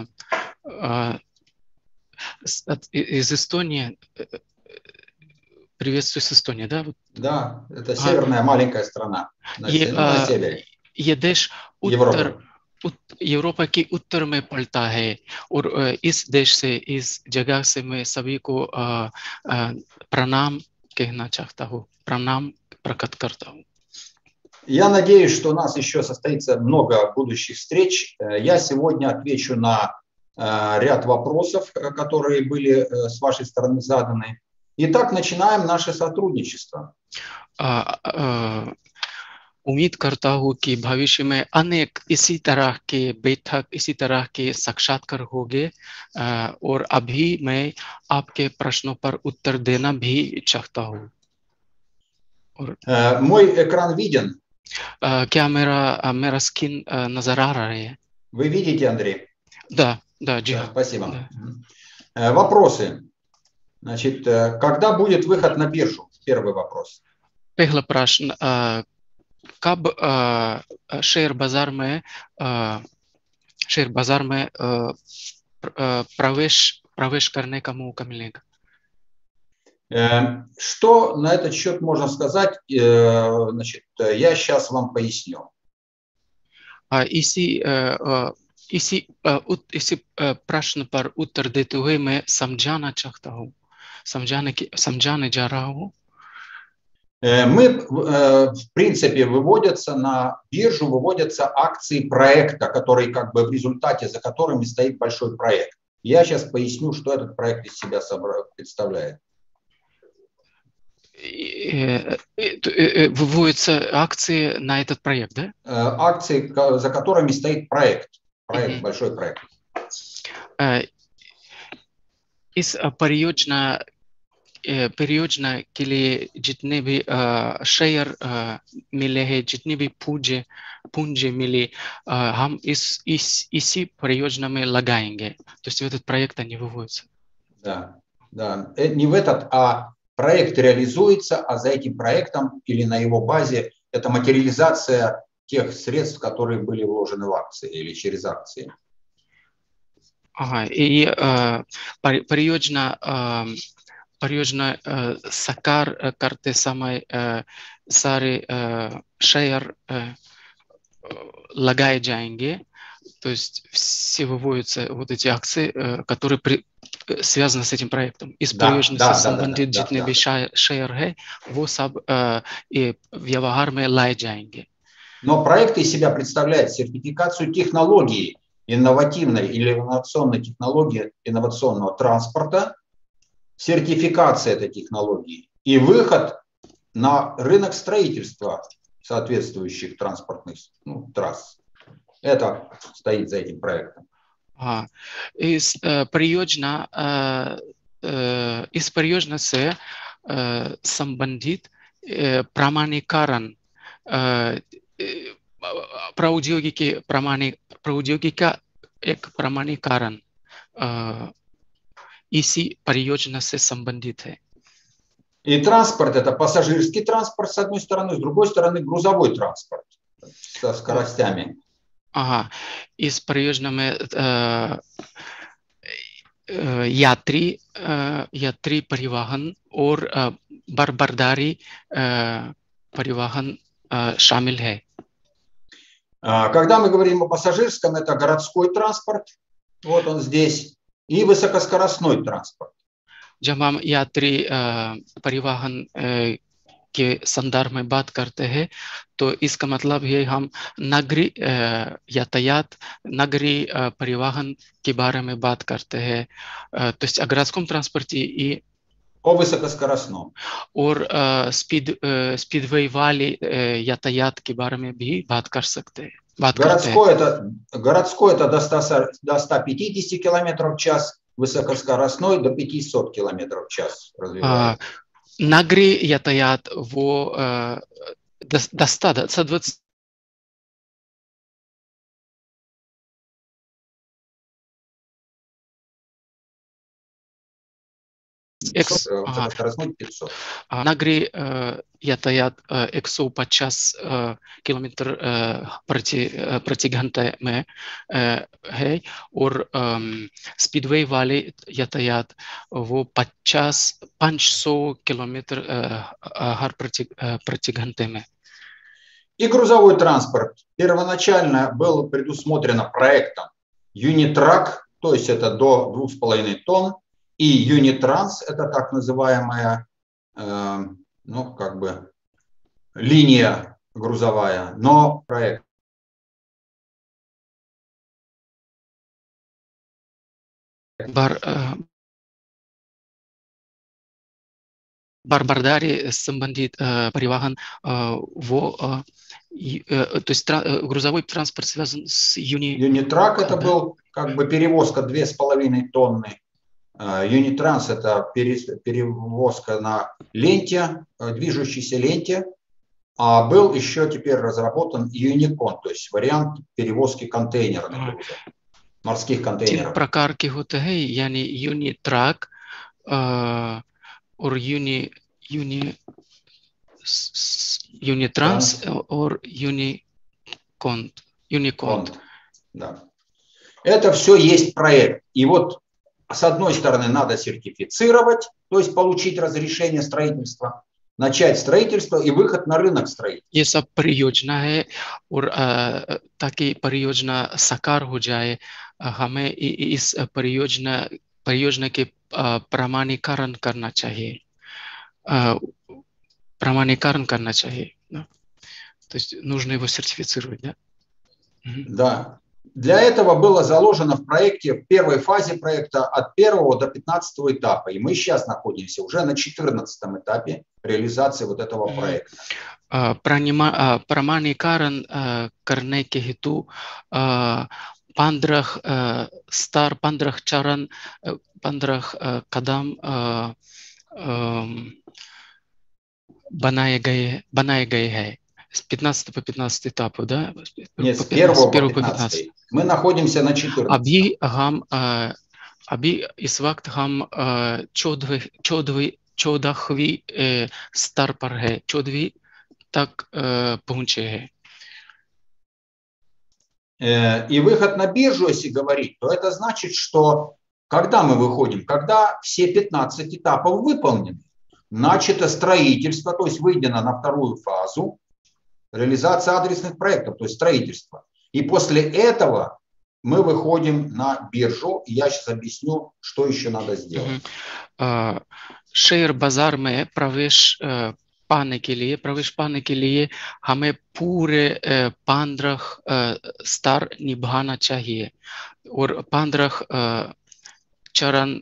из Эстонии, приветствую с Эстонии, да? Да, это северная а, маленькая страна на, ये, на севере. ये देश उत्तर यूरोप के उत्तर में पड़ता है और इस देश से इस जगह से मैं सभी को प्रणाम कहना चाहता हूँ, प्रणाम प्रकट करता हूँ. Я надеюсь, что у нас еще состоится много будущих встреч. Я сегодня отвечу на ряд вопросов, которые были с вашей стороны заданы. Итак, начинаем наше сотрудничество. उम्मीद करता हूँ कि भविष्य में अनेक इसी तरह के बैठक, इसी तरह के साक्षात्कार होंगे और अभी मैं आपके प्रश्नों पर उत्तर देना भी चाहता हूँ. और мой экран виден? क्या मेरा मेरा स्क्रीन नजर आ रहा है? Вы видите, Андрей? Да, да, जी. Да, спасибо. Да. Вопросы. Значит, когда будет выход на биржу? Первый вопрос. पहला प्रश्न, कब शेयर बाजार में शेयर बाजार में प्रवेश प्रवेश करने का मौका मिलेगा? Что на этот счет можно сказать? Значит, я сейчас вам поясню. इसी इसी इसी प्रश्न पर उत्तर देते हुए मैं समझाना चाहता हूँ, समझाने की समझाने जा रहा हूँ. Мы, в принципе, выводятся на биржу, выводятся акции проекта, которые как бы в результате, за которыми стоит большой проект. Я сейчас поясню, что этот проект из себя представляет. Выводятся акции на этот проект, да? Акции, за которыми стоит проект, проект, mm-hmm. большой проект. Из परियोजना परियोजना के लिए जितने भी शेयर मिले हैं, जितने भी पूंजी पूंजी मिली, हम इस इस इसी परियोजना में लगाएंगे. То есть в этот проект они выводятся. Да, да. Не в этот, а проект реализуется, а за этим проектом или на его базе это материализация тех средств, которые были вложены в акции или через акции. Ага, и परियोजना परियोजना साकार करते समय सारे शेयर लगाए जाएंगे. То есть все выводятся вот эти акции, которые при, связаны с этим проектом. Из परियोजना से संबंधित जितने भी शेयर है, वो सब и व्यवहार में लाए जाएंगे. Но проект из себя представляет сертификацию технологии, инновативной или инновационной технологии инновационного транспорта, сертификация этой технологии и выход на рынок строительства соответствующих транспортных ну, трасс. Это стоит за этим проектом. हाँ, इस परियोजना इस परियोजना से संबंधित प्रमाणीकरण प्रौद्योगिकी प्रमाणी प्रौद्योगिकी का एक प्रमाणीकरण इसी परियोजना से संबंधित है. И транспорт это пассажирский транспорт с одной стороны, с другой стороны грузовой транспорт со скоростями. Ага, इस परियोजना में यात्री यात्री परिवहन और बर्बरदारी परिवहन शामिल है. Когда мы говорим о пассажирском, это городской транспорт, вот он здесь, и высокоскоростной транспорт. जब हम यात्री परिवहन के संदर्भ में बात करते हैं तो इसका मतलब है हम नगरीय यातायात नगरीय परिवहन के बारे में बात करते हैं. То есть о городском транспорте и о высокоскоростном. और स्पीड स्पीडवे वाले यातायात के बारे में भी बात कर सकते हैं. Городской это, городской это до ста пятидесяти километров в час, высокоскоростной до пятисот километров в час развивается. Нагри ятаят वो до ста, до ста двадцати. Нагри यातायात एक सौ पचास किलोमीटर प्रति प्रति घंटे में है और स्पीडवे वाले यातायात वो पचास पाँच सौ किलोमीटर हर प्रति प्रति घंटे में. И грузовой транспорт первоначально был предусмотрено проектом Unitrack, то есть это до двух с половиной тонн, и Unitrans, это так называемая, э, ну, как бы, линия грузовая, но проект. Бар, Барбардари संबंधित परिवहन वो то есть грузовой транспорт связан с Юни. Unitrack это был как бы перевозка две с половиной тонны. Unitrans это перевозка на ленте, движущейся ленте, а был еще теперь разработан Unicon, то есть вариант перевозки контейнерных грузов, морских контейнеров. तीन प्रकार के होते हैं यानी Unitrack और Uni Uni Unitrans और Unicon. Unicon. Да. Это все есть проект. И вот с одной стороны надо сертифицировать, то есть получить разрешение строительства, начать строительство и выход на рынок строительства. ये सब परियोजना है और ताकि परियोजना साकार हो जाए हमें इस परियोजना परियोजना के प्रमाणीकरण करना चाहिए प्रमाणीकरण करना चाहिए. То есть нужно его сертифицировать, да? Да. Для этого было заложено в проекте, в первой фазе проекта от первого до пятнадцатого этапа. И мы сейчас находимся уже на четырнадцатом этапе реализации вот этого проекта. प्रमाणीकरण करने के हेतु पंद्रह स्तर पंद्रह चरण पंद्रह कदम बनाए गए बनाए गए हैं. С пятнадцатого по пятнадцатый этап, да? Нет, с первого по пятнадцатый. Мы находимся на четырнадцатом. अभी हम अभी इस वक्त हम चौदहवीं चौदहवीं स्तर पर है, चौदहवीं तक पहुँचे हैं. И выход на биржу, если говорить, то это значит, что когда мы выходим, когда все пятнадцать этапов выполнены, начато строительство, то есть выйдено на вторую фазу, реализация адресных проектов, то есть строительство. И после этого мы выходим на биржу, и я сейчас объясню, что еще надо сделать. शेयर बाजार में प्रवेश पाने के लिए प्रवेश पाने के लिए हमें पूरे पंद्रह स्तर निभाना चाहिए और पंद्रह चरण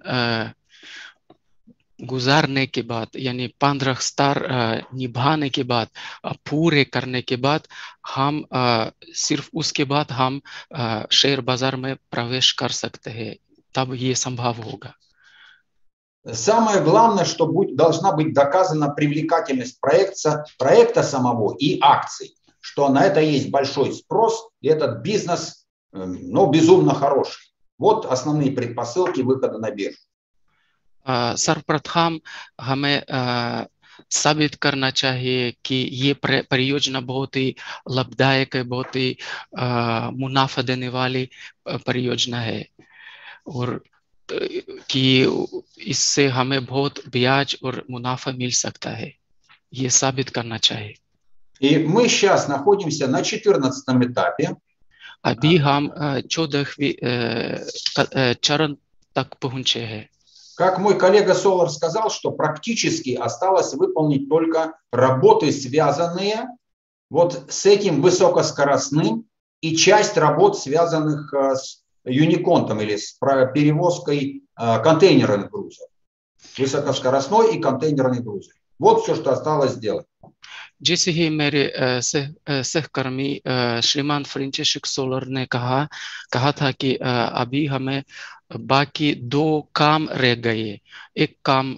गुजारने के बाद यानी पंद्रह स्तर निभाने के बाद पूरे करने के बाद हम सिर्फ उसके बाद हम शेयर बाजार में प्रवेश कर सकते हैं, तब ये संभव होगा. Самое главное, что будет, должна быть доказана привлекательность проекта, проекта самого и акций, что на это есть большой спрос, и этот бизнес, ну, безумно хороший. Вот основные предпосылки выхода на биржу. सर्वप्रथम हमें साबित करना चाहिए कि ये परियोजना बहुत ही लाभदायक है, बहुत ही मुनाफा देने वाली परियोजना है और कि इससे हमें बहुत ब्याज और मुनाफा मिल सकता है, ये साबित करना चाहिए. И мы сейчас находимся на четырнадцатом этапе. अभी हम चौदहवीं चरण तक पहुंचे हैं. Как мой коллега Солар сказал, что практически осталось выполнить только работы, связанные вот с этим высокоскоростным, и часть работ, связанных с юниконтом или с перевозкой контейнерных грузов. Высокоскоростной и контейнерный грузы. Вот все, что осталось сделать. जैसे ही मेरे सहकर्मी श्रीमान फ्रांसिस्को सोलर ने कहा कहा था कि अभी हमें बाकी दो काम रह गए. एक काम,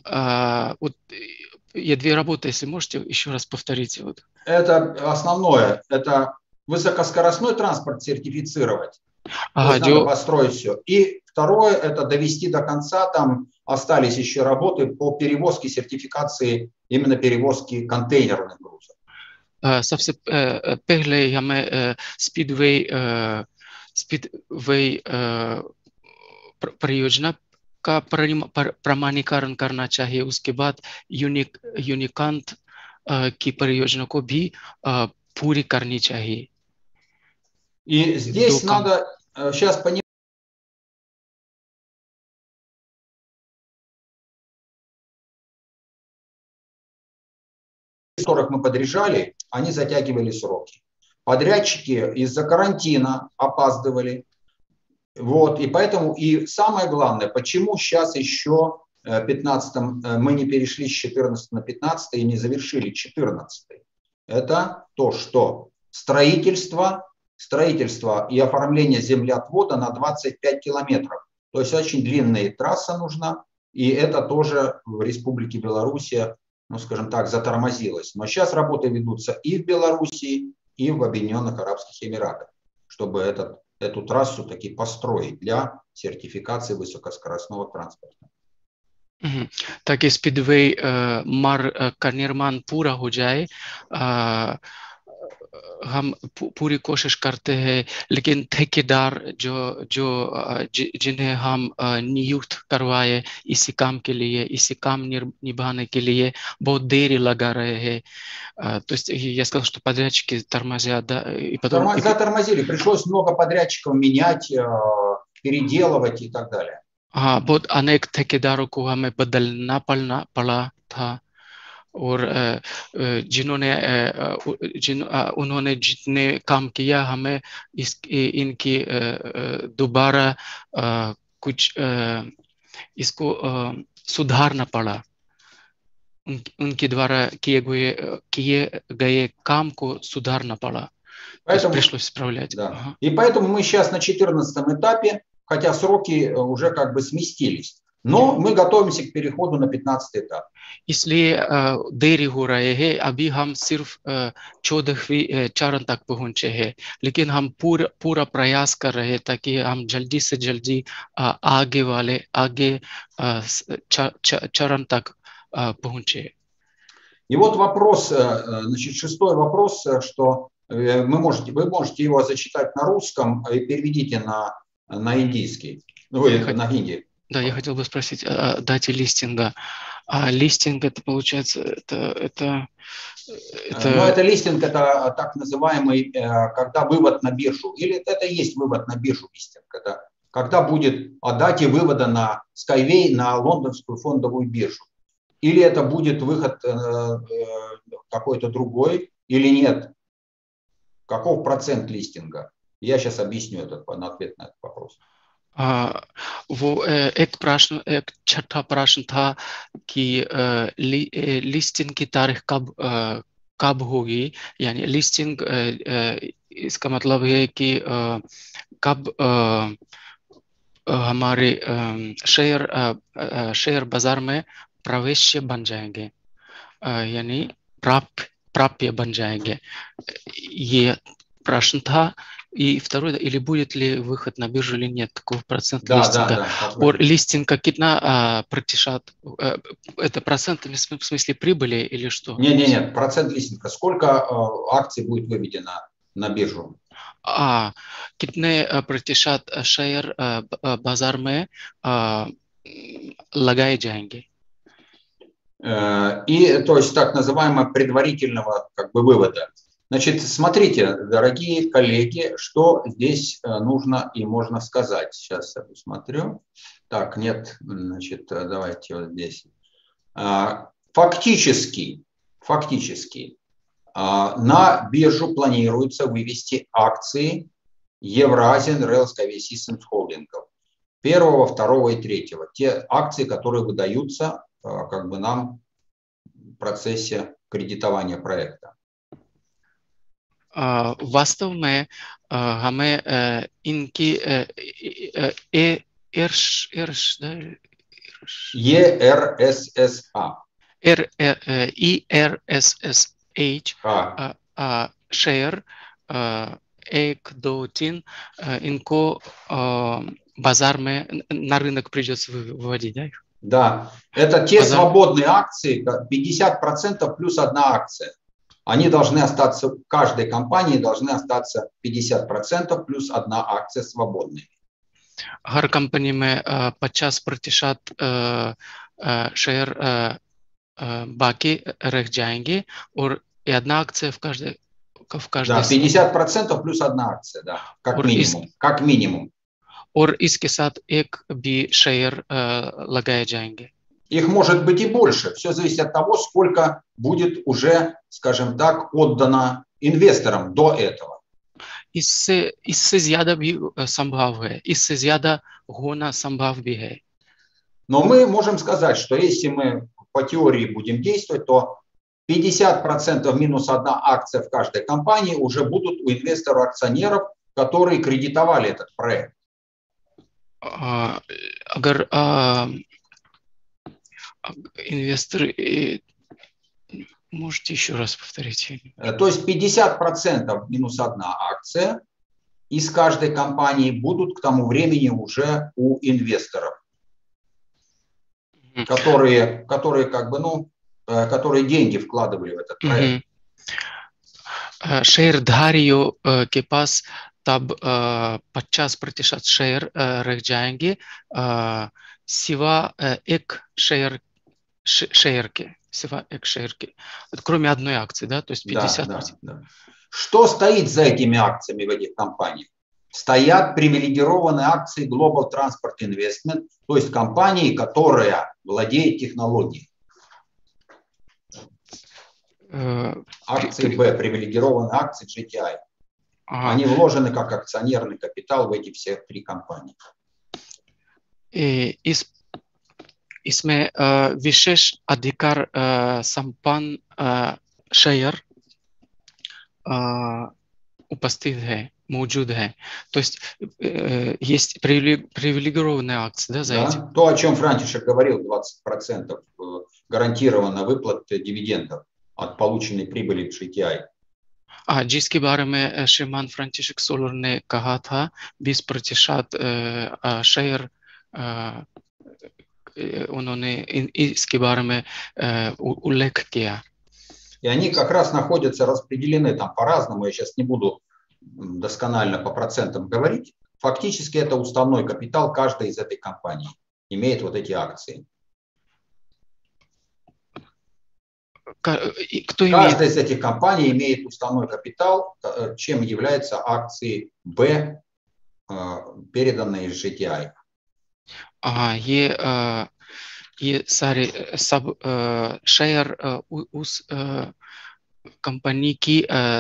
я две работы, если можете еще раз повторить. Вот. Это основное, это высокоскоростной транспорт сертифицировать. Ага, надо jo... построить все. И второе, это довести до конца, там остались еще работы по перевозке, сертификации, именно перевозки контейнерных грузов. सबसे पहले हमें स्पीडवे स्पीडवे परियोजना का प्रमाणीकरण करना चाहिए. उसके बाद यूनिक यूनिकांत की परियोजना को भी पूरी करनी चाहिए. И здесь надо сейчас понимать, которых мы подряжали, они затягивали сроки. Подрядчики из-за карантина опаздывали. Вот, и поэтому, и самое главное, почему сейчас еще пятнадцатом мы не перешли с четырнадцатого на пятнадцатый и не завершили четырнадцатый. Это то, что строительство, строительство и оформление землеотвода на двадцать пять километров. То есть очень длинная трасса нужна, и это тоже в Республике Белоруссия, ну, скажем так, затормозилось. Но сейчас работы ведутся и в Белоруссии, и в Объединенных Арабских Эмиратах, чтобы этот, эту трассу таки построить для сертификации высокоскоростного транспорта. ताकि स्पीडवे मार का निर्माण पूरा हो जाए. हम पूरी कोशिश करते हैं, लेकिन ठेकेदार जो जो जिन्हें हम नियुक्त करवाए इसी काम के लिए, इसी काम निभाने के लिए बहुत देरी लगा रहे हैं. То есть я сказал, что подрядчики тормозят, да, и потом... Затормозили, пришлось много подрядчиков менять, переделывать и так далее. हाँ, बहुत अनेक ठेकेदारों को हमें बदलना पड़ना पड़ा था. और जिन्होंने जिन उन्होंने जितने काम किया, हमें इस इनकी दोबारा कुछ इसको सुधारना पड़ा. उन, उनके द्वारा किए गए किए गए काम को सुधारना पड़ा. Поэтому, пришлось исправлять. Да. Ага. И поэтому мы сейчас на четырнадцатом этапе, хотя сроки уже как бы сместились. Но мы готовимся к переходу на пятнадцатый этап. इसलिए देरी हो रहे हैं. अभी हम सिर्फ चौदहवीं चरण तक पहुंचे हैं, लेकिन हम पूरा पूरा प्रयास कर रहे हैं ताकि हम जल्दी से जल्दी आगे वाले आगे चरण तक पहुंचे. И вот вопрос, значит, шестой вопрос, что вы можете, вы можете его зачитать на русском и переведите на, на индийский, ой, на хинди. Да, я хотел бы спросить о дате листинга. А листинг, это получается, это... это, это... Ну, это листинг, это так называемый, когда вывод на биржу. Или это и есть вывод на биржу листинг. Это когда будет о дате вывода на Skyway, на лондонскую фондовую биржу. Или это будет выход какой-то другой, или нет. Каков процент листинга? Я сейчас объясню этот, на ответ на этот вопрос. Uh, वो एक प्रश्न एक छठा प्रश्न था कि लि, लिस्टिंग की तारीख कब uh, कब होगी. यानी लिस्टिंग uh, uh, इसका मतलब है कि uh, कब uh, uh, हमारे uh, share uh, uh, share बाजार में प्रवेश बन जाएंगे, uh, यानी प्राप्य प्राप्य बन जाएंगे. ये प्रश्न था. И второе, или будет ли выход на биржу или нет, такого процента да, листинга. Да, да, Or листинга китна протишат, это процент в смысле прибыли или что? Нет, нет, нет, процент листинга. Сколько а, акций будет выведено на биржу? А, китне протишат шеер базар में लगाए जाएंगे. И, то есть, так называемого предварительного как бы вывода. Значит, смотрите, дорогие коллеги, что здесь нужно и можно сказать. Сейчас я посмотрю. Так, нет, значит, давайте вот здесь. Фактически, фактически на биржу планируется вывести акции Евразиан Railsky Systems Holding. Первого, второго и третьего. Те акции, которые выдаются как бы нам в процессе кредитования проекта. वास्तव में हमें इनकी ए Эрш, эрш, да? E R S S A. R, E R S S H. Share एक दो तीन इनको базар में на рынок придется выводить, да? Да, это те базар... свободные акции, пятьдесят процентов плюс одна акция. Они должны остаться, в каждой компании должны остаться пятьдесят процентов плюс одна акция свободной. हर कंपनी में पचास प्रतिशत शेयर बाकी रह जाएंगे और одна акция в каждой в каждой. Да, пятьдесят процентов плюс одна акция, да, как минимум, इस, как минимум. और इसके साथ एक भी शेयर लगाए जाएंगे. Их может быть и больше. Все зависит от того, сколько будет уже, скажем так, отдано инвесторам до этого. इससे इससे ज्यादा भी संभव है, इससे ज्यादा होना संभव भी है. Но мы можем сказать, что если мы по теории будем действовать, то пятьдесят процентов минус одна акция в каждой компании уже будут у инвесторов-акционеров, которые кредитовали этот проект. अगर инвесторы, можете еще раз повторить? То есть пятьдесят процентов минус одна акция из каждой компании будут к тому времени уже у инвесторов, mm-hmm. которые, которые как бы, ну, которые деньги вкладывали в этот проект. शेयरधारियों के पास तब पचास प्रतिशत शेयर रह जाएंगे सिवा एक शेयर शेयर के सिवा एक शेयर के, кроме одной акции, да, то есть пятьдесят процентов. Да, да, да. Что стоит за этими акциями в этих компаниях? Стоят привилегированные акции Global Transport Investment, то есть компании, которая владеет технологией. Uh, акции при... Б, привилегированные акции джи ти ай. Ага. Они вложены как акционерный капитал в эти все три компании. И из इसमें विशेष अधिकार संपन्न शेयर उपस्थित है, मौजूद है. То есть есть привилегированные акции, да, за да, этим. То, о чем Франтишек говорил, двадцать процентов гарантированно выплаты дивидендов от полученной прибыли в джи ти ай. हाँ, जिसके बारे में श्रीमान फ्रांसिस्क सोलर ने कहा था, बीस प्रतिशत शेयर उन्होंने इसके बारे में उल्लेख किया. И они как раз находятся, распределены там по-разному, я сейчас не буду досконально по процентам говорить. Фактически это уставной капитал каждой из этой компании имеет вот эти акции. Кто Каждая имеет... из этих компаний имеет уставной капитал, чем являются акции Б, переданные из джи ти ай. हाँ, ये ये सारे सब शेयर उस कंपनी की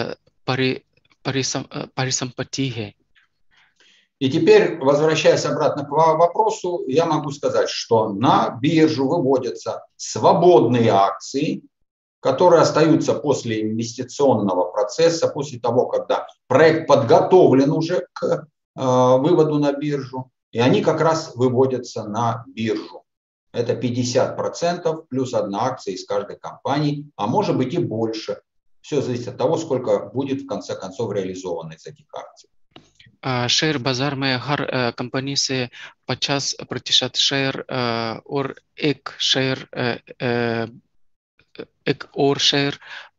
परिसंपत्ति है. И теперь, возвращаясь обратно к вопросу, я могу сказать, что на биржу выводятся свободные акции, которые остаются после инвестиционного процесса, после того, когда проект подготовлен уже к э, выводу на биржу, и они как раз выводятся на биржу. Это пятьдесят процентов плюс одна акция из каждой компании, а может быть и больше. Все зависит от того, сколько будет в конце концов реализовано из этих акций. शेयर बाजार में हर कंपनी से पचास प्रतिशत शेयर और एक शेयर एक और शेयर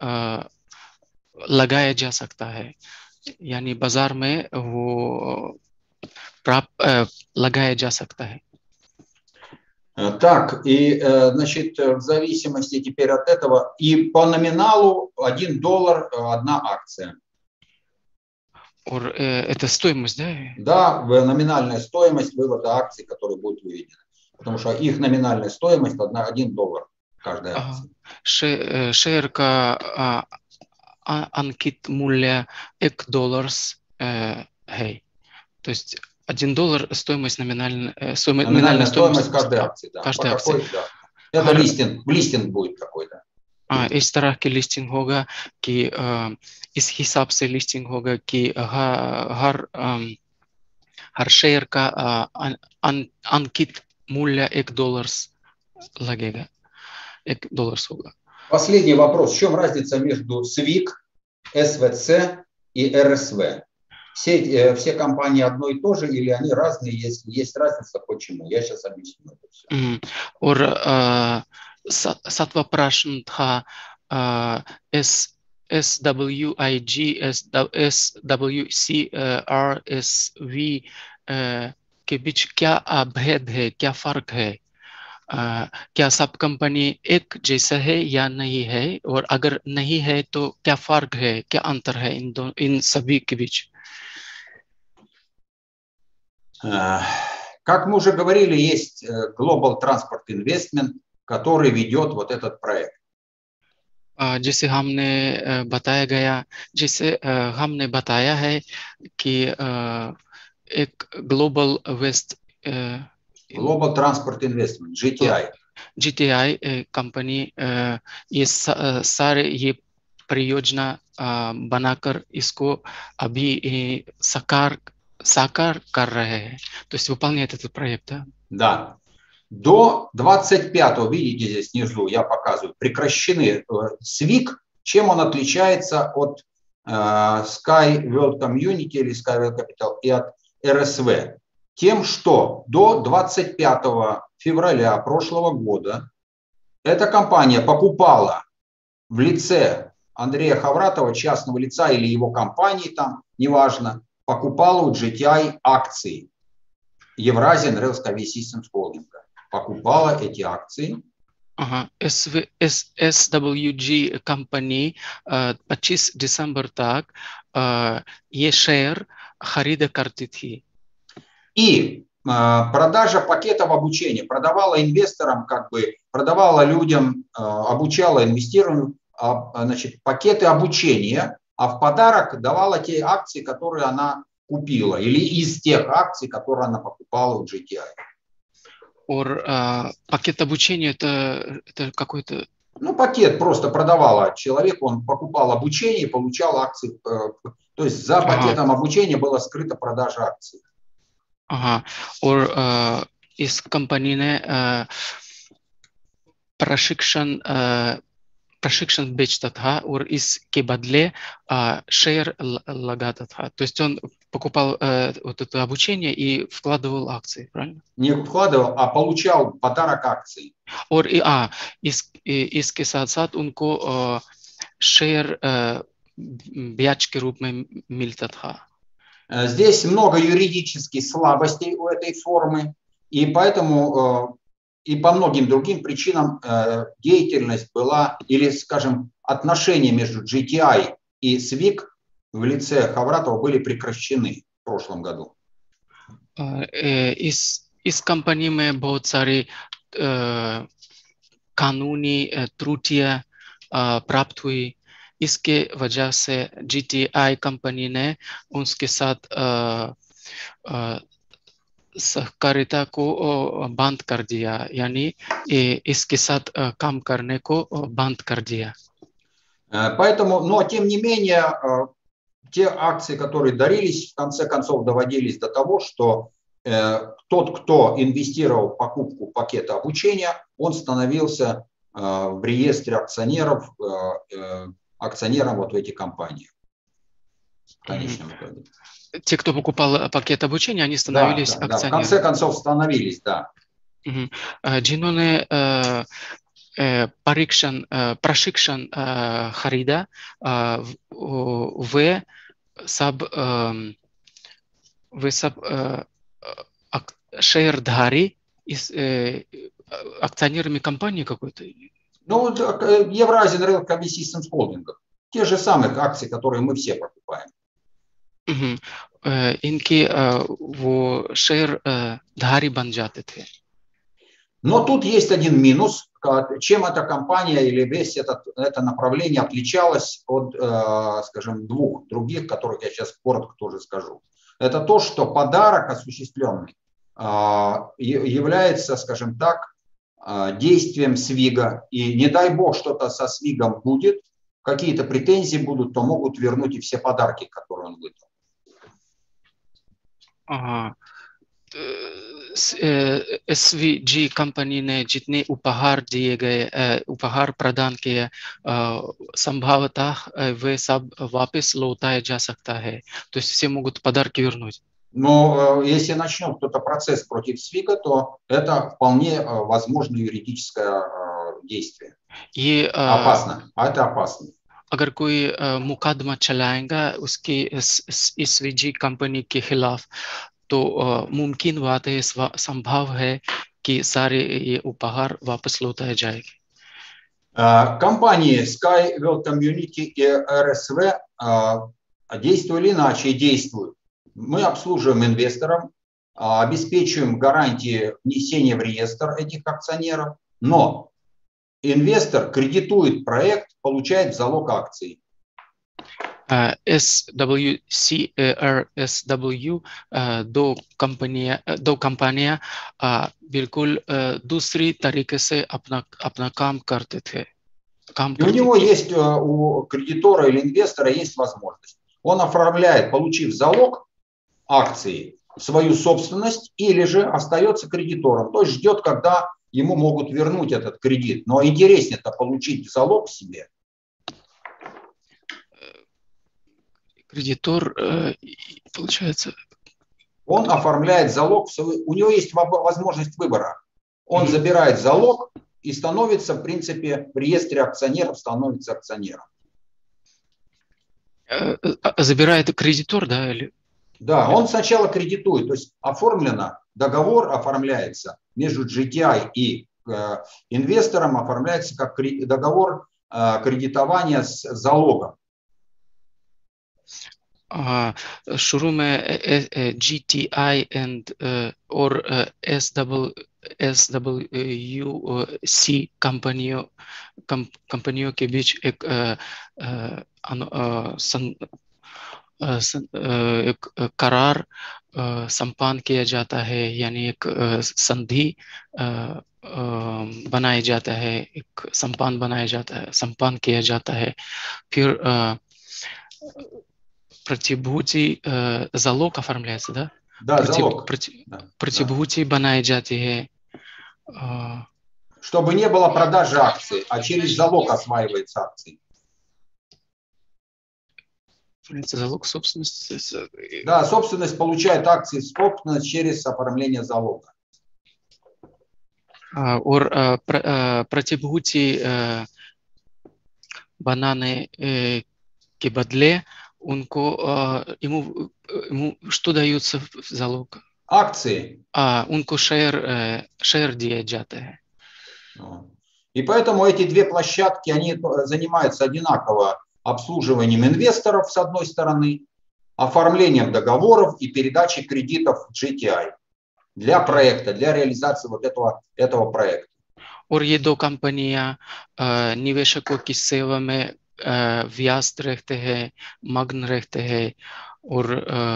लगाया जा सकता है, यानी बाजार में वो प्राप्त लगाया जा सकता है. Так, и, значит, в зависимости теперь от этого, и по номиналу один доллар одна акция. Or, э, это стоимость, да? Да, номинальная стоимость вывода акций, которые будут выведены. Потому что их номинальная стоимость один доллар каждая акция. Share का अंकित मूल्य एक доллар है. То есть один доллар стоимость номинальная, стоимость, номинальная стоимость каждой акции. Да. Каждой По акции. Какой, да. Это Хар... листинг, листинг будет какой-то. हाँ, इस तरह की लिस्टिंग होगा कि इस हिसाब से लिस्टिंग होगा कि हर हर शेयर का अंकित मूल्य एक डॉलर लगेगा, एक डॉलर होगा. Последний вопрос. В чем разница между свик, эс вэ цэ и эр эс вэ? Все, все компании одно и то же или они разные? Если есть разница, почему? Я сейчас объясню это все. Mm. और सातवां प्रश्न था S S W I G S S W C R S V के बीच क्या भेद है, क्या फर्क है? Uh, क्या सब कंपनी एक जैसा है या नहीं है, और अगर नहीं है तो क्या फर्क है, क्या अंतर है इन दो इन सभी के बीच? Как мы уже говорили, есть Global Transport Investment, который ведет вот этот проект. जैसे हमने बताया गया, जैसे हमने बताया है कि एक Global West Global Transport Investment, G T I. G T I company ये सारे ये परियोजना बनाकर इसको अभी साकार साकार कर रहे हैं, то есть выполняет этот проект. Да? Да. До двадцать пятого, видите здесь внизу, я показываю, прекращены свик. Чем он отличается от э, Sky World Community или Sky World Capital и от эр эс вэ? Тем, что до двадцать пятого февраля прошлого года эта компания покупала в лице Андрея Хавратова, частного лица или его компании, там, неважно, покупала у джи ти ай акции Eurasian Rail Skyway Systems Holding. Покупала эти акции. Ага. эс дабл ю джи компании पच्चीस दिसंबर तक ये शेयर खरीदा करती थी. И продажа пакетов обучения, продавала инвесторам, как бы продавала людям, обучала инвестированию, значит, пакеты обучения, а в подарок давала те акции, которые она купила, или из тех акций, которые она покупала у джи ти ай. Or, uh, пакет обучения это, это какой-то... Ну, пакет просто продавала человек, он покупал обучение, получал акции. Э, то есть за пакетом ага. обучения была скрыта продажа акций. Ага. Or uh, इस कंपनी ने uh, प्रशिक्षण uh, प्रशिक्षण बेचता था और इसके बदले शेयर लगाता था. То есть он покупал uh, вот это обучение и вкладывал акции, правильно? Не вкладывал, а получал подарок акций. और а इस इसके साथ साथ उनको शेयर ब्याज के रूप में मिलता था. Здесь много юридических слабостей у этой формы, и поэтому и по многим другим причинам э, деятельность была, или, скажем, отношения между джи ти ай и свик в лице Хавратова были прекращены в прошлом году. इस इस कंपनी में बहुत सारी कानूनी त्रुटियां प्राप्त हुई. इसके वजह से जी टी आई कंपनी ने उसके साथ सहकारिता को बंद कर दिया, यानी इसके साथ काम करने को बंद कर दिया. Поэтому, но тем не менее, те акции, которые дарились, в конце концов доводились до того, что тот, кто инвестировал в покупку пакета обучения, он становился в реестре акционеров, акционером вот в эти компании. В конечном итоге. Те, кто покупал пакет обучения, они становились да, да, акционерами. Да, в конце концов становились, да. जिन्होंने परीक्षण प्रशिक्षण खरीदा, वे सब वे सब शेयरधारी इस акционерами компании какой-то? Ну, Евразиan Railway Systems Holding. Те же самые акции, которые мы все покупаем. Uh-huh. Uh, इनके uh, वो शेयर uh, धारी बन जाते थे. Но тут есть один минус, чем эта компания или весь этот, это направление отличалось от, э, скажем, двух других, которых я сейчас коротко тоже скажу. Это то, что подарок осуществленный э, является, скажем так, э, действием свига. И не дай бог что-то со свигом будет, какие-то претензии будут, то могут вернуть и все подарки, которые он выдал. Ага. एस वी जी कंपनी ने जितने उपहार दिए गए उपहार प्रदान किए संभवतः वे सब वापस लौटाया जा सकता है, то есть все могут подарки вернуть. Но если начнет кто-то процесс против свига, то это вполне возможно юридическое действие. И опасно, а это опасно. अगर कोई मुकदमा चलाएगा उसकी एस वी जी कंपनी के खिलाफ, तो मुमकिन बात है, संभव है कि सारे ये उपहार वापस लौटाए जाएंगे. Компании Sky World Community и эр эс ви действовали иначе и действуют. Мы обслуживаем инвесторов, обеспечиваем гарантии внесения в реестр этих акционеров, но инвестор кредитует проект, получает в залог акций. S W C R S W दो कंपनियां दो कंपनियां बिल्कुल दूसरी तरीके से अपना अपना काम करते थे. काम у него есть, у кредитора или инвестора есть возможность. Он оформляет, получив залог акции, свою собственность или же остается кредитором. То есть ждет, когда ему могут вернуть этот кредит. Но интереснее это получить залог себе. Кредитор, получается... Он оформляет залог, у него есть возможность выбора. Он забирает залог и становится, в принципе, в реестре акционеров, становится акционером. Забирает кредитор, да? Или... Да, он сначала кредитует, то есть оформлено, договор оформляется между джи ти ай и э, инвестором, оформляется как договор э, кредитования с залогом. शुरू में जी टी आई एंड और S double S W C कंपनियों कंपनियों के बीच एक एक करार संपन्न किया जाता है, यानी एक संधि बनाया जाता है, एक संपन्न बनाया जाता है, संपन्न किया जाता है. फिर प्रतिभूति залог оформляется, да? Да, Против, залог. Против, да, प्रतिभूति да. बनाई जाती है. Чтобы не было продажи акций, а через залог осваивается акции. Залог собственности. Да, собственность получает акции, собственность через оформление залога. और प्रतिभूति बनाने के बदले उनको ему ему что дается в залог? Акции. А उनको шер шер दिया जाता है. И поэтому эти две площадки, они занимаются одинаково обслуживанием инвесторов с одной стороны, оформлением договоров и передачей кредитов джи ти ай для проекта, для реализации вот этого, этого проекта. और ये दो कंपनियां निवेशकों की सेवा में व्यस्त रहते हैं, मग्न रहते हैं, और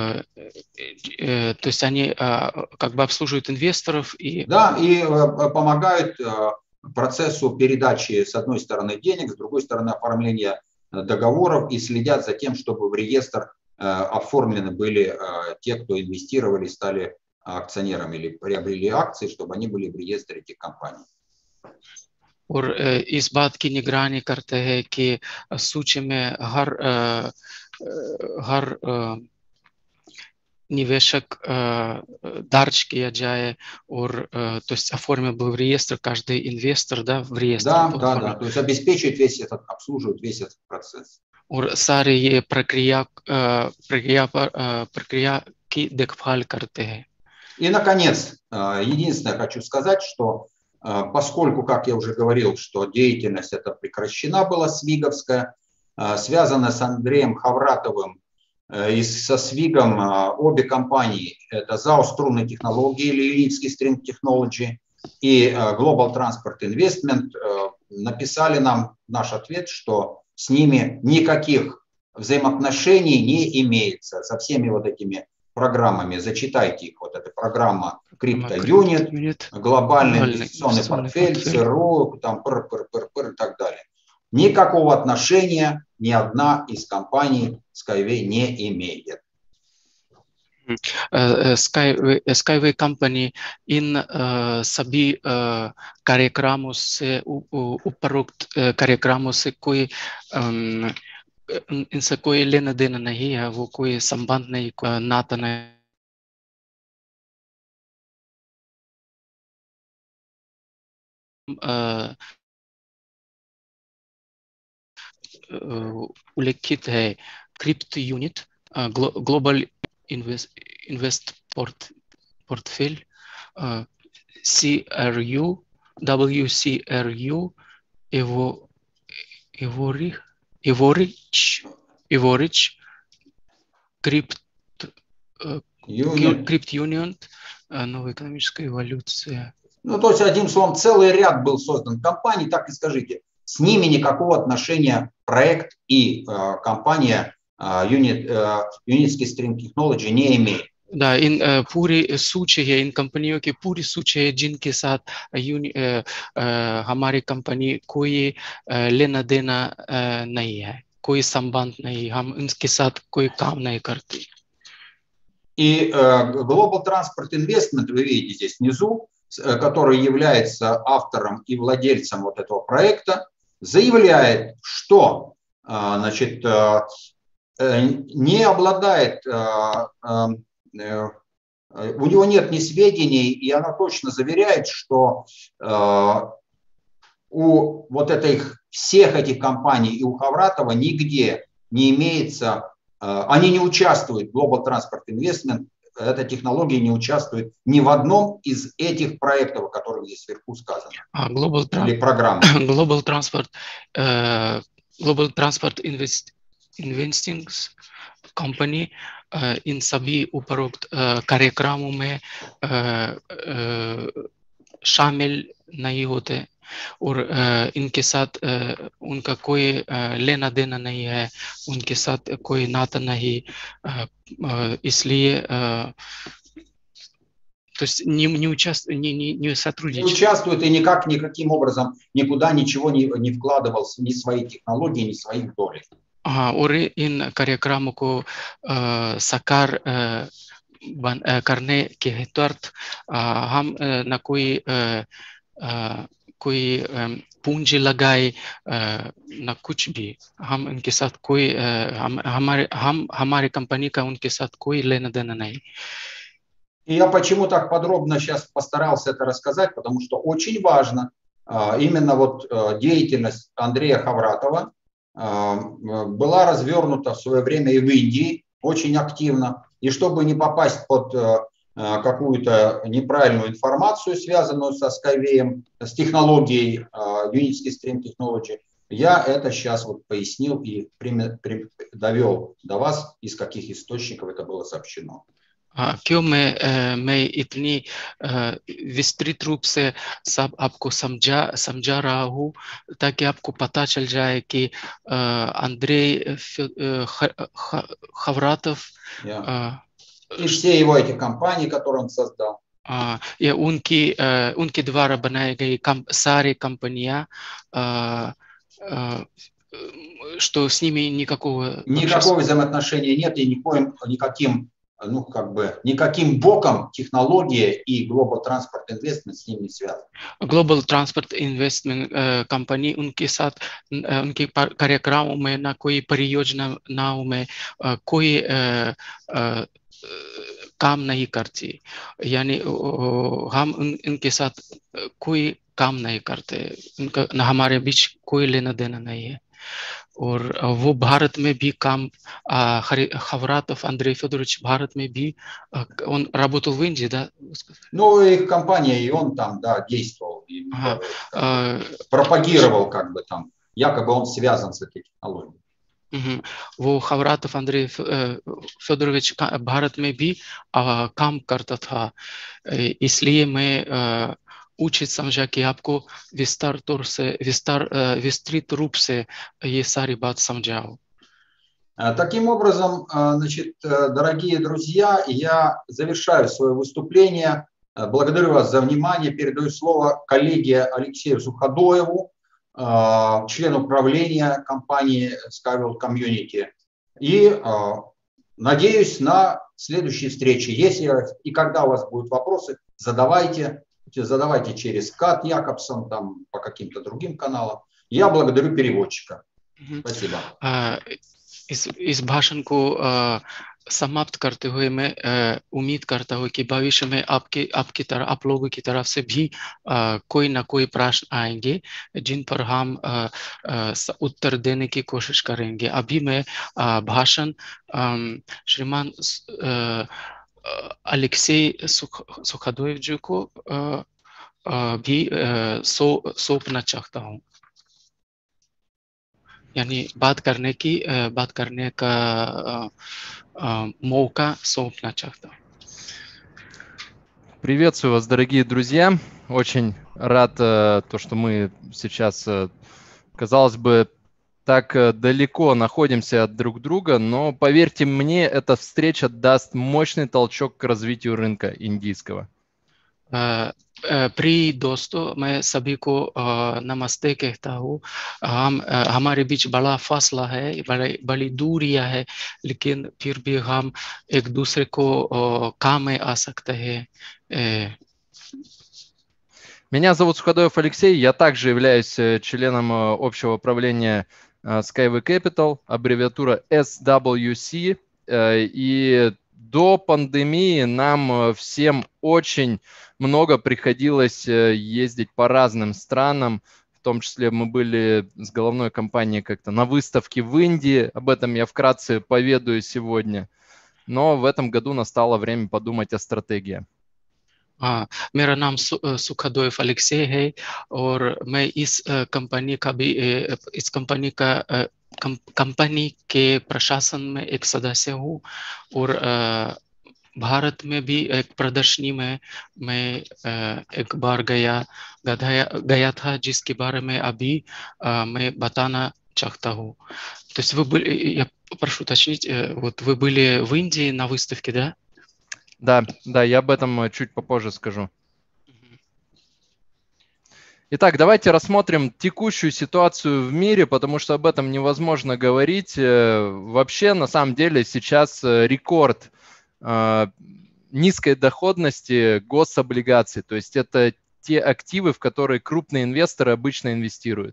то есть они как бы обслуживают инвесторов и... Да, и помогают процессу передачи с одной стороны денег, с другой стороны оформления договоров и следят за тем, чтобы в реестр оформлены были те, кто инвестировали, стали акционерами или приобрели акции, чтобы они были в реестре этих компаний. और इस बात की निगरानी करते हैं कि सूची में हर हर निवेशक दर्ज किया जाए, और то есть оформлен был в реестр каждый инвестор, да, в реестр. Да, да, да, то есть обеспечивает весь этот, обслуживает весь этот процесс. और सारे ये प्रक्रिया प्रक्रिया प्रक्रिया की देखभाल करते हैं. И, наконец, единственное хочу сказать, что поскольку, как я уже говорил, что деятельность эта прекращена была свиговская, связанная с Андреем Хавратовым и со Свигом обе компании, это ЗАО «Струнные технологии» или Unitsky String Technology и Global Transport Investment, написали нам наш ответ, что с ними никаких взаимоотношений не имеется со всеми вот этими программами. Зачитайте их. Вот эта программа CryptoUnit, глобальный инвестиционный портфель, ЦРУ, там, пр, пр, пр, пр, и так далее. Никакого отношения ни одна из компаний Skyway не имеет. Skyway, Skyway Company इन uh, सभी uh, कार्यक्रमों से उपरोक्त uh, कार्यक्रमों से कोई um, इनसे कोई लेना देना नहीं है, वो कोई संबंध नहीं, नाता नहीं। uh, उल्लेखित है crypto unit, global invest invest portfolio, C R U, W C R U, एवो एवोरी एवोरिच एवोरिच क्रिप्ट крипт юнион, новая экономическая эволюция. Ну, то есть, одним словом, целый ряд был создан компаний, так и скажите. С ними никакого отношения проект и э, компания э, Unit, э, Unitsky String Technology не имеет. Да, इन पूरी सूची है, इन कंपनियों की पूरी सूची है जिनके साथ हमारी कंपनी कोई लेना देना नहीं है, कोई संबंध नहीं, हम इनके साथ कोई काम नहीं करते. И э, Global Transport Investment, вы видите здесь внизу, который является автором и владельцем вот этого проекта, заявляет, что значит, не обладает, у него нет ни сведений, и она точно заверяет, что у вот этих, всех этих компаний и у Хавратова нигде не имеется, они не участвуют, Global Transport Investment, эта технология не участвует ни в одном из этих проектов, о которых здесь сверху сказано. А, Global или программа. Global Transport, uh, Global Transport Invest, Investing Company uh, इन सभी उपरोक्त uh, कार्यक्रमों में uh, uh, शामिल नहीं होते और uh, इनके साथ uh, उनका कोई uh, लेना देना नहीं है, उनके साथ कोई नाता नहीं, uh, uh, इसलिए uh, то есть не, не, участ... не, не, не сотрудничает. Не участвует и никак, никаким образом никуда ничего не, не вкладывал, ни свои технологии, ни своих долей. हाँ, और इन कार्यक्रमों को uh, साकार uh, बन, uh, करने के हेतुर्थ uh, हम uh, न कोई uh, uh, कोई पूंजी लगाए न कुछ भी, हम इनके साथ कोई हम हमारे हम हमारे कंपनी का उनके साथ कोई लेना देना नहीं. И я почему так подробно сейчас постарался это рассказать, потому что очень важно именно вот деятельность Андрея Хавратова была развернута в свое время и в Индии очень активно, и чтобы не попасть под какую-то неправильную информацию, связанную со Skyway, с технологией uh, Unitsky String Technology, я это сейчас вот пояснил и при, при, довел до вас, из каких источников это было сообщено. क्यों मैं मैं इतनी विस्तृत रूप से सब आपको समझा समझा रहा हूँ ताकि आपको पता चल जाए कि अंद्रे Хавратов и все его эти компании, которые он создал, uh, या उनकी uh, उनके द्वारा बनाए गए कम, सारे कंपनियां uh, uh, что с ними никакого никакого взаимоотношения нет и никаким никаким ну как бы никаким боком технология и Global Transport Investment с ними не связаны. Global Transport Investment uh, company उनके साथ uh, उनके कार्यक्रमों में ना कोई परियोजनाओं में uh, कोई uh, uh, काम नहीं करती, यानी हम इनके साथ कोई काम नहीं करते, उनका न हमारे बीच कोई लेना देना नहीं है. और वो भारत में भी काम Хавратов Андрей Федорович भारत में भी он работал в Индии, да? Ну, их компания, и он там, да, действовал, и, ага. как бы, пропагировал, как бы там, якобы он связан с этой технологией. वो Хавратов Андрей Федорович भारत में भी काम करता था, इसलिए मैं उचित समझा कि आपको विस्तार तौर से विस्तार विस्तृत रूप से ये सारी बात समझाओ. Таким образом, значит, дорогие друзья, я завершаю свое выступление. Благодарю вас за внимание. Передаю слово коллеге Алексею Суходоеву, члену управления компании SkyWorld Community. И надеюсь на следующие встречи. Если и когда у вас будут вопросы, задавайте. Задавайте через Кат Якобсон, там, по каким-то другим каналам. Я благодарю переводчика. Спасибо. इस इस भाषण को समाप्त करते हुए मैं उम्मीद करता हूँ कि भविष्य में आपके आपकी तरफ आप लोगों की तरफ से भी कोई ना कोई प्रश्न आएंगे जिन पर हम उत्तर देने की कोशिश करेंगे. अभी मैं भाषण श्रीमान अलेक्सेई सुखोदोव जी को भी सौंपना चाहता हूँ, यानी बात करने की बात करने का मौका सौंपना चाहता हूँ. Приветствую вас, дорогие друзья. Очень рад, то, что мы сейчас, казалось бы, так далеко находимся от друг друга, но поверьте мне, эта встреча даст мощный толчок к развитию рынка индийского. प्रिय दोस्तों, मैं सभी को नमस्ते कहता हूँ. हम हमारे बीच बड़ा फासला है, बड़ी बड़ी दूरियां है, लेकिन फिर भी हम एक दूसरे को काम में आ सकते हैं. Меня зовут Суходоев Алексей, я также являюсь членом общего управления Skyway Capital, аббревиатура эс дабл ю си, и до пандемии нам всем очень много приходилось ездить по разным странам, в том числе мы были с головной компанией как-то на выставке в Индии, об этом я вкратце поведаю сегодня, но в этом году настало время подумать о стратегии. हाँ, मेरा नाम सुखोदोव अलेक्सेई है और मैं इस कंपनी का भी इस कंपनी का कंपनी के प्रशासन में एक सदस्य हूँ और भारत में भी एक प्रदर्शनी में मैं एक बार गया गया गया था, जिसके बारे में अभी मैं बताना चाहता हूँ. То есть вы были, я прошу уточнить, вот вы были в Индии на выставке, да? Да, да, я об этом чуть попозже скажу. Итак, давайте рассмотрим текущую ситуацию в мире, потому что об этом невозможно говорить. Вообще, на самом деле, сейчас рекорд низкой доходности гособлигаций. То есть это те активы, в которые крупные инвесторы обычно инвестируют.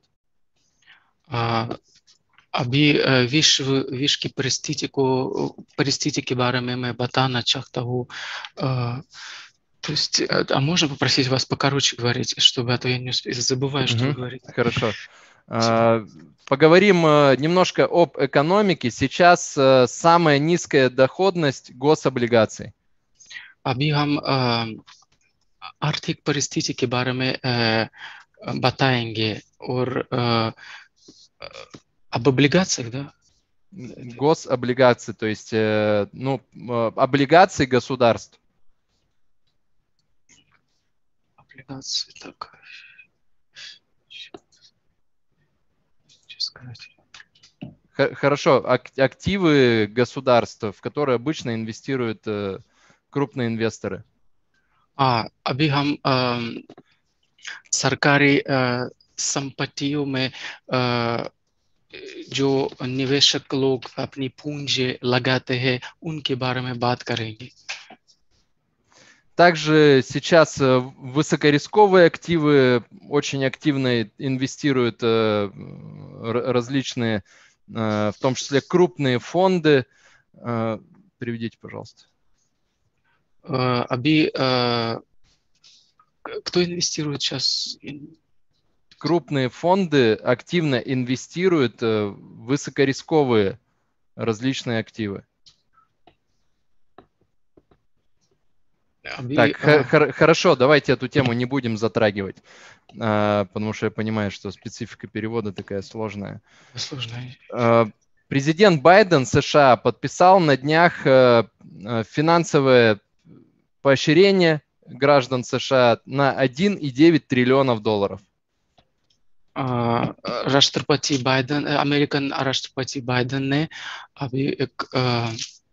अभी विश्व विश्व की परिस्थिति को परिस्थिति के बारे में मैं बताना चाहता हूँ. То есть, а можно попросить вас покороче говорить, чтобы а то я не успею, забываю, что вы говорите. Хорошо. Поговорим немножко об экономике. Сейчас самая низкая доходность гособлигаций. अभी हम आर्थिक परिस्थिति के बारे में बताएंगे और об облигациях, да? Гособлигации, то есть, ну, облигации государств. Облигации, так. Хорошо, активы государств, в которые обычно инвестируют крупные инвесторы. А, अभी हम सरकारी संपत्तियों में जो निवेशक लोग अपनी पूंजी लगाते हैं उनके बारे में बात करेंगे. Также сейчас высокорисковые активы очень активно инвестируют различные, в том числе крупные фонды. Переведите, пожалуйста. अभी кто инвестирует сейчас? крупные фонды активно инвестируют в высокорисковые различные активы. अभी Так, а, хор- хорошо, давайте эту тему не будем затрагивать, а, потому что я понимаю, что специфика перевода такая сложная. сложно. А, Президент Байден США подписал на днях а, а, финансовое поощрение граждан США на один и девять триллионов долларов. आ, राष्ट्रपति बाइडन अमेरिकन राष्ट्रपति बाइडन ने अभी एक आ,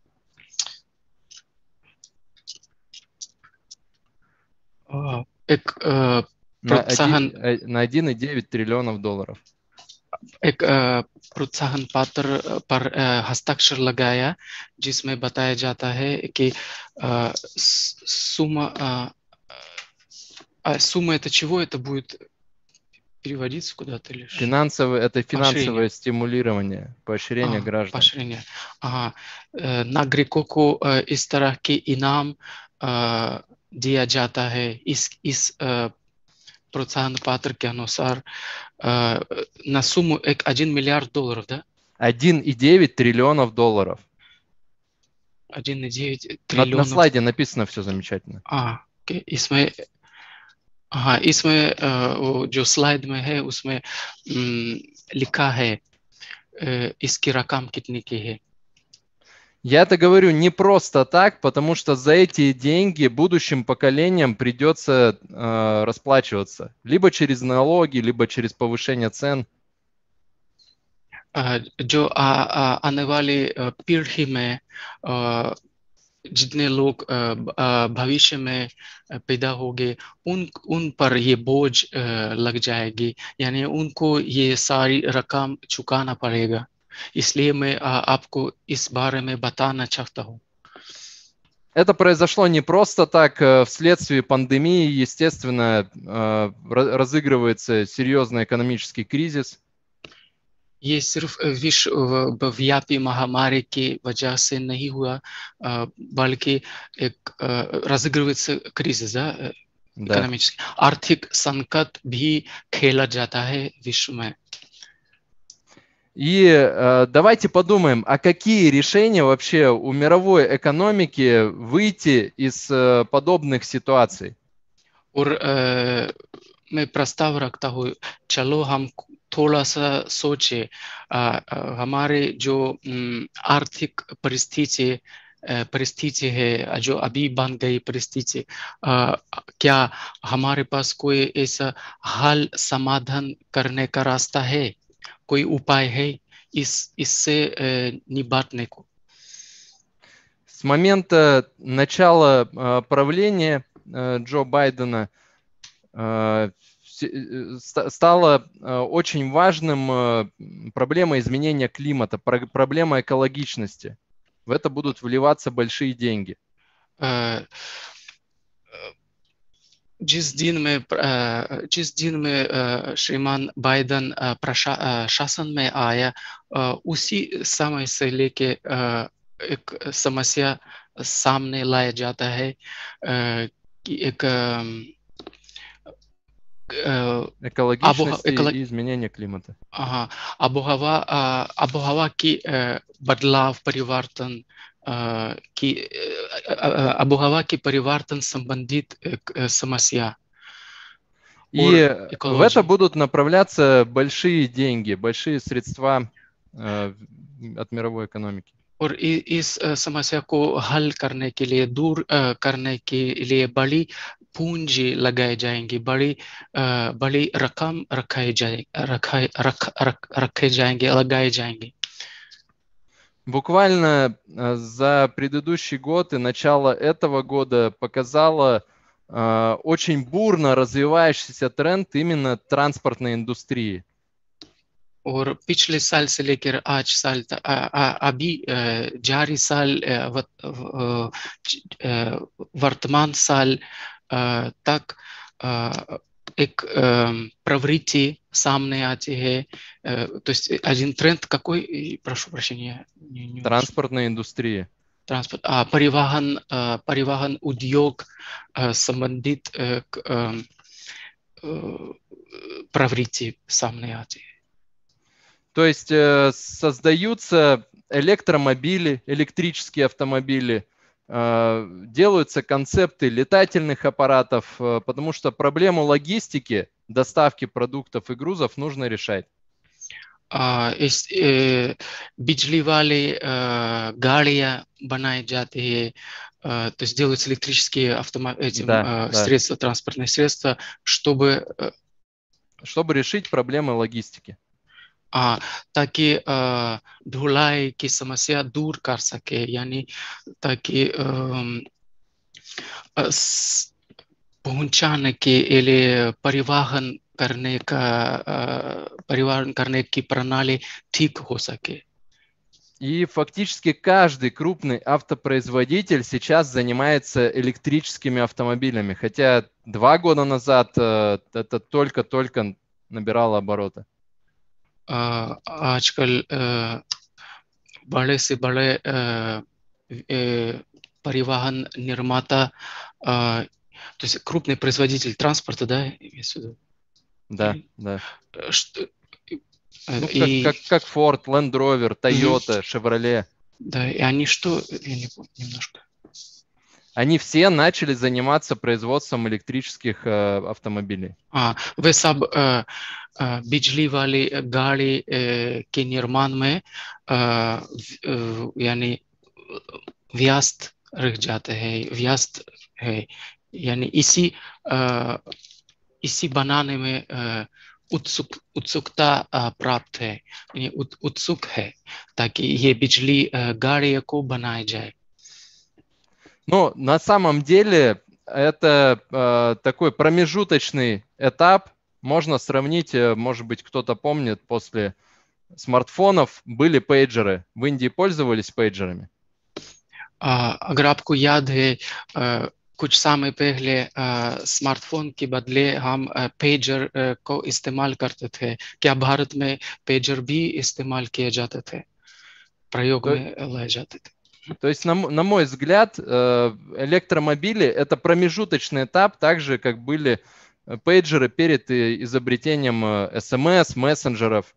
आ, एक आ, На प्रोत्साहन один- э, на один и девять триллионов долларов. एक आ, प्रोत्साहन पत्र पर आ, हस्ताक्षर लगाया जिसमें बताया जाता है कि आ, स- сумма а, а, сумма это чего это будет переводиться куда-то лишь? Финансовое, это финансовое Поощрение. стимулирование, поощрение हाँ, граждан. поощрение. हाँ, अ, नागरिकों को अ, इस तरह के इनाम अ, दिया जाता है इस इस अ, प्रोत्साहन पत्र के अनुसार अ, на сумму एक один миллиард долларов, да? один и девять триллионов долларов. один и девять На, на триллионов. слайде написано все замечательно. हाँ, okay. इसमें हाँ इसमें अ, वो जो स्लाइड में है उसमें अम, लिखा है अ, इसकी रकम कितनी की है. Я это говорю не просто так, потому что за эти деньги будущим поколениям придется э, расплачиваться. Либо через налоги, либо через повышение цен. अ, जो आ, आ, आने वाली अ, पीढ़ी में अ, जितने लोग अ, अ, भविष्य में अ, पैदा होंगे उन उन पर ये बोझ अ, लग जाएगी यानी उनको ये सारी रकम चुकाना पड़ेगा. इसलिए मैं आ, आपको इस बारे में बताना चाहता हूँ. Это произошло не просто так, э, вследствие пандемии, естественно, э, ра- разыгрывается серьезный экономический кризис. ये सिर्फ विश्वव्यापी महामारी की वजह से नहीं हुआ अ, बल्कि एक अ, разыгрывается кризис, да, э, Да. экономический. आर्थिक संकट भी खेला जाता है विश्व में. И э, давайте подумаем, а какие решения вообще у мировой экономики выйти из э, подобных ситуаций? और अ, मैं प्रस्ताव रखता हूँ चलो हम थोड़ा सा सोचे अ, अ, हमारे जो उम, आर्थिक परिस्थिति अ, परिस्थिति है जो अभी बन गई परिस्थिति अ, क्या हमारे पास कोई ऐसा हल समाधान करने का रास्ता है, कोई उपाय है इस इससे अ, निपटने को. С момента начала э, правления э, Джо Байдена э, все- э, ста- стала э, очень важным э, проблема изменения климата, про- проблема экологичности. В это будут вливаться большие деньги. अ, जिस दिन में अ, जिस दिन में अ, श्रीमान बाइडन अ, प्रशा अ, शासन में आया अ, उसी समय से लेके अ, एक समस्या सामने लाया जाता है अ, कि एक अम, अ, Экологичности आबोह- и изменения климата. हाँ, आबोहवा अ, आबोहवा की अ, बदलाव परिवर्तन अ, की अ, अ, अ, आबोहवा की परिवर्तन संबंधित एक अ, समस्या И और в это экологии. будут направляться большие деньги, большие средства э, от мировой экономики. और इ- इस अ, समस्या को हल करने के लिए दूर अ, करने के लिए बड़ी पूंजी लगाई जाएंगी, बड़ी अ, बड़ी रकम रखाई जाए रखाए रख, रख, रखे जाएंगे, लगाए जाएंगे. Буквально э, за предыдущий год и начало этого года показало э, очень бурно развивающийся тренд именно транспортной индустрии. और पिछले साल से लेकर आज साल तक आ- आ- अभी अ, जारी साल अ, वत- अ, अ, वर्तमान साल अ, तक अ, एक अ, प्रवृत्ति सामने आती है. अ, то есть один тренд какой, и прошу прощения, не- не очень. Транспортной индустрии. ट्रांसपोर्ट आ, परिवहन आ, परिवहन उद्योग आ, संबंधित आ, क- आ, आ, праврити самнеати. То есть э, создаются электромобили, электрические автомобили, э, делаются концепты летательных аппаратов, э, потому что проблему логистики, доставки продуктов и грузов нужно решать. Uh, इस uh, बिजली वाले uh, गाड़ियाँ बनाए जाते हैं, uh, то есть делаются электрические автомо- этим, Да, uh, да. средства, транспортные средства, чтобы uh, Чтобы решить проблемы логистики. आ, ताकि uh, ढुलाई की समस्या दूर कर सके, यानी ताकि um, uh, स- पहुंचाने के लिए परिवहन करने का uh, परिवहन करने की प्रणाली ठीक हो सके. И фактически каждый крупный автопроизводитель сейчас занимается электрическими автомобилями, хотя два года назад э, это только-только набирало обороты. Uh, आजकल uh, बड़े से बड़े uh, uh, परिवहन निर्माता, uh, то есть крупный производитель транспорта, да, имеется в виду? Да, да. Что, Ну, и, как, как, как Ford, Land Rover, Toyota, Мгм. Chevrolet. да, и они что, я не помню немножко. Они все начали заниматься производством электрических э, автомобилей. हाँ, वे सब अ, अ, बिजली वाली गाड़ी अ, के निर्माण में अ, अ, यानी व्यस्त रह जाते हैं, व्यस्त है, यानी इसी अ, इसी बनाने में अ, उत्सुक उत्सुकता अ, प्राप्त है, यानी उत, उत्सुक है ताकि ये बिजली अ, गाड़ियों को बनाया जाए. Но на самом деле это э, такой промежуточный этап. Можно сравнить, э, может быть, кто-то помнит, после смартфонов были пейджеры. В Индии пользовались пейджерами? आ, अगर आपको याद है आ, कुछ समय पहले आ, स्मार्टफोन के बदले हम आ, पेजर आ, को इस्तेमाल करते थे. क्या भारत में पेजर भी इस्तेमाल किए जाते थे, प्रयोग То, में लाए जाते थे? то есть, на, м- на мой взгляд, э, электромобили – это промежуточный этап, так же, как были э, пейджеры перед э, изобретением э, эс эм эс, мессенджеров.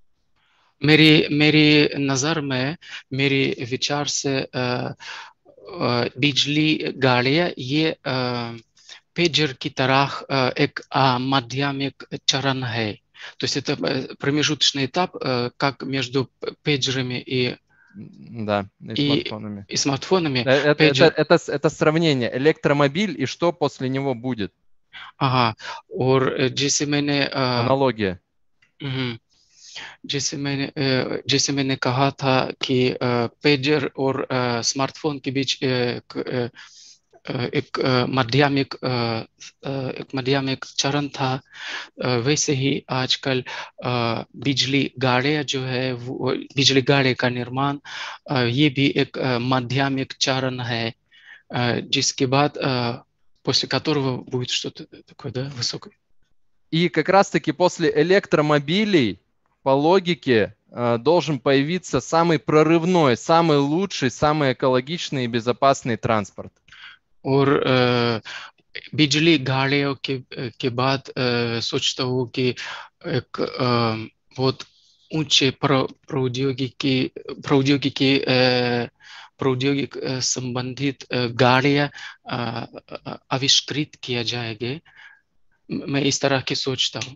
मेरी मेरी नज़र में, मेरी विचार से आ, आ, बिजली गाड़ियाँ ये आ, पेजर की तरह आ, एक आ, माध्यमिक चरण है. То есть это э, промежуточный этап, э, как между п- пейджерами и, М, Да, и и, смартфонами. и смартфонами. Э, Это, это, Пейджер, это, с- это сравнение. Электромобиль и что после него будет? हाँ, और अ, जैसे मैंने अ, Аналогия. हम्म, जैसे मैंने अ, जैसे मैंने कहा था कि अ, पेजर और अ, स्मार्टफोन के बीच अ, क- अ, अ, एक अ, माध्यमिक अ, अ, एक माध्यमिक चरण था, अ, वैसे ही आजकल अ, बिजली गाड़ियाँ जो है वो बिजली गाड़ी का निर्माण, अ, ये भी एक अ, माध्यमिक चरण है, अ, जिसके बाद अ, после которого будет что-то такое, да, высокое. И как раз-таки после электромобилей, по логике, э, должен появиться самый прорывной, самый лучший, самый экологичный и безопасный транспорт. और अ, बिजली गाड़ियों के के बाद अ, सोचता हूँ कि एक अ, बहुत ऊंचे प्र- प्रौद्योगिकी प्रौद्योगिकी अ, प्रौद्योगिक अ, संबंधित अ, गाड़ियाँ अ, अ, आविष्कृत किया जाएंगे. म- मैं इस तरह की सोचता हूँ.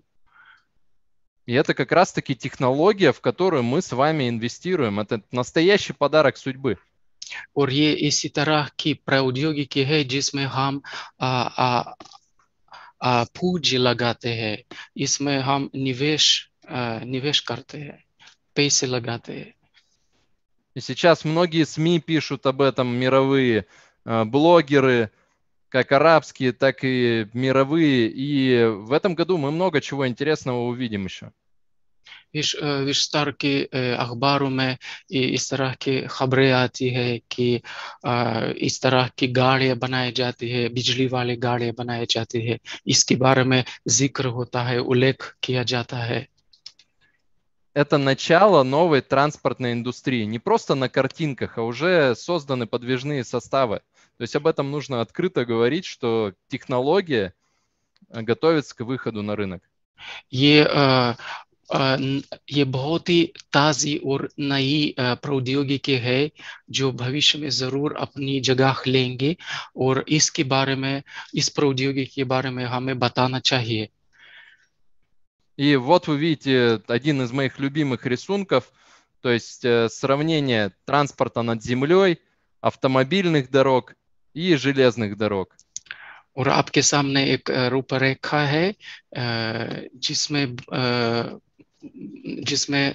И это как раз-таки технология, в которую мы с вами инвестируем. Это настоящий подарок судьбы. और ये इसी तरह की प्रौद्योगिकी है जिसमें हम आ, आ, आ, पूंजी लगाते हैं, इसमें हम निवेश आ, निवेश करते हैं, पैसे लगाते हैं. И сейчас многие СМИ пишут об этом, мировые э, блогеры, как арабские, так и мировые. И в этом году мы много чего интересного увидим еще. विश अ, विस्तार के अ, अखबारों में ये इस तरह की खबरें आती है कि अ, इस तरह की गाड़ियाँ बनाई जाती है, बिजली वाली गाड़ियाँ बनाई जाती है, इसके बारे में जिक्र होता है, उल्लेख किया जाता है. Это начало новой транспортной индустрии. Не просто на картинках, а уже созданы подвижные составы. То есть об этом нужно открыто говорить, что технология э, готовится к выходу на рынок. ये uh, Uh, ये बहुत ही ताज़ी और नई uh, प्रौद्योगिकी है जो भविष्य में ज़रूर अपनी जगह लेंगे और इसके बारे में इस प्रौद्योगिकी के बारे में हमें बताना चाहिए. И вот вы видите один из моих любимых рисунков, то есть э, сравнение транспорта над землей, автомобильных дорог и железных дорог. और आपके सामने एक रूपरेखा है जिसमें जिसमें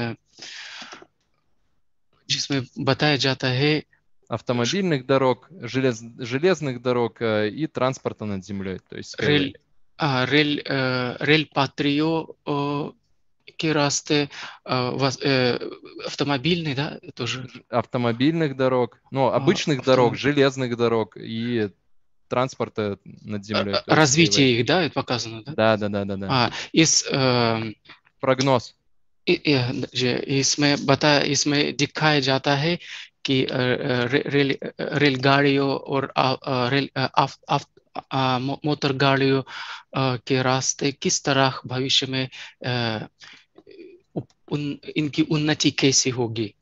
जिसमें बताया जाता है автомобильных дорог, желез, железных дорог и транспорта над землей, то есть रेल रेल रेल патрио के रास्ते автомобильные, да, тоже автомобильных дорог, ну обычных а, дорог, автомоб... железных дорог и транспорта над землей. Развитие их, да, это показано, да? Да, да, да, да, да. А, из э, прогноз. इसमें बता इसमें दिखाया जाता है कि रेल रेलगाड़ियों और रेल मोटर गाड़ियों के रास्ते किस तरह भविष्य में उन, इनकी उन्नति कैसे होगी.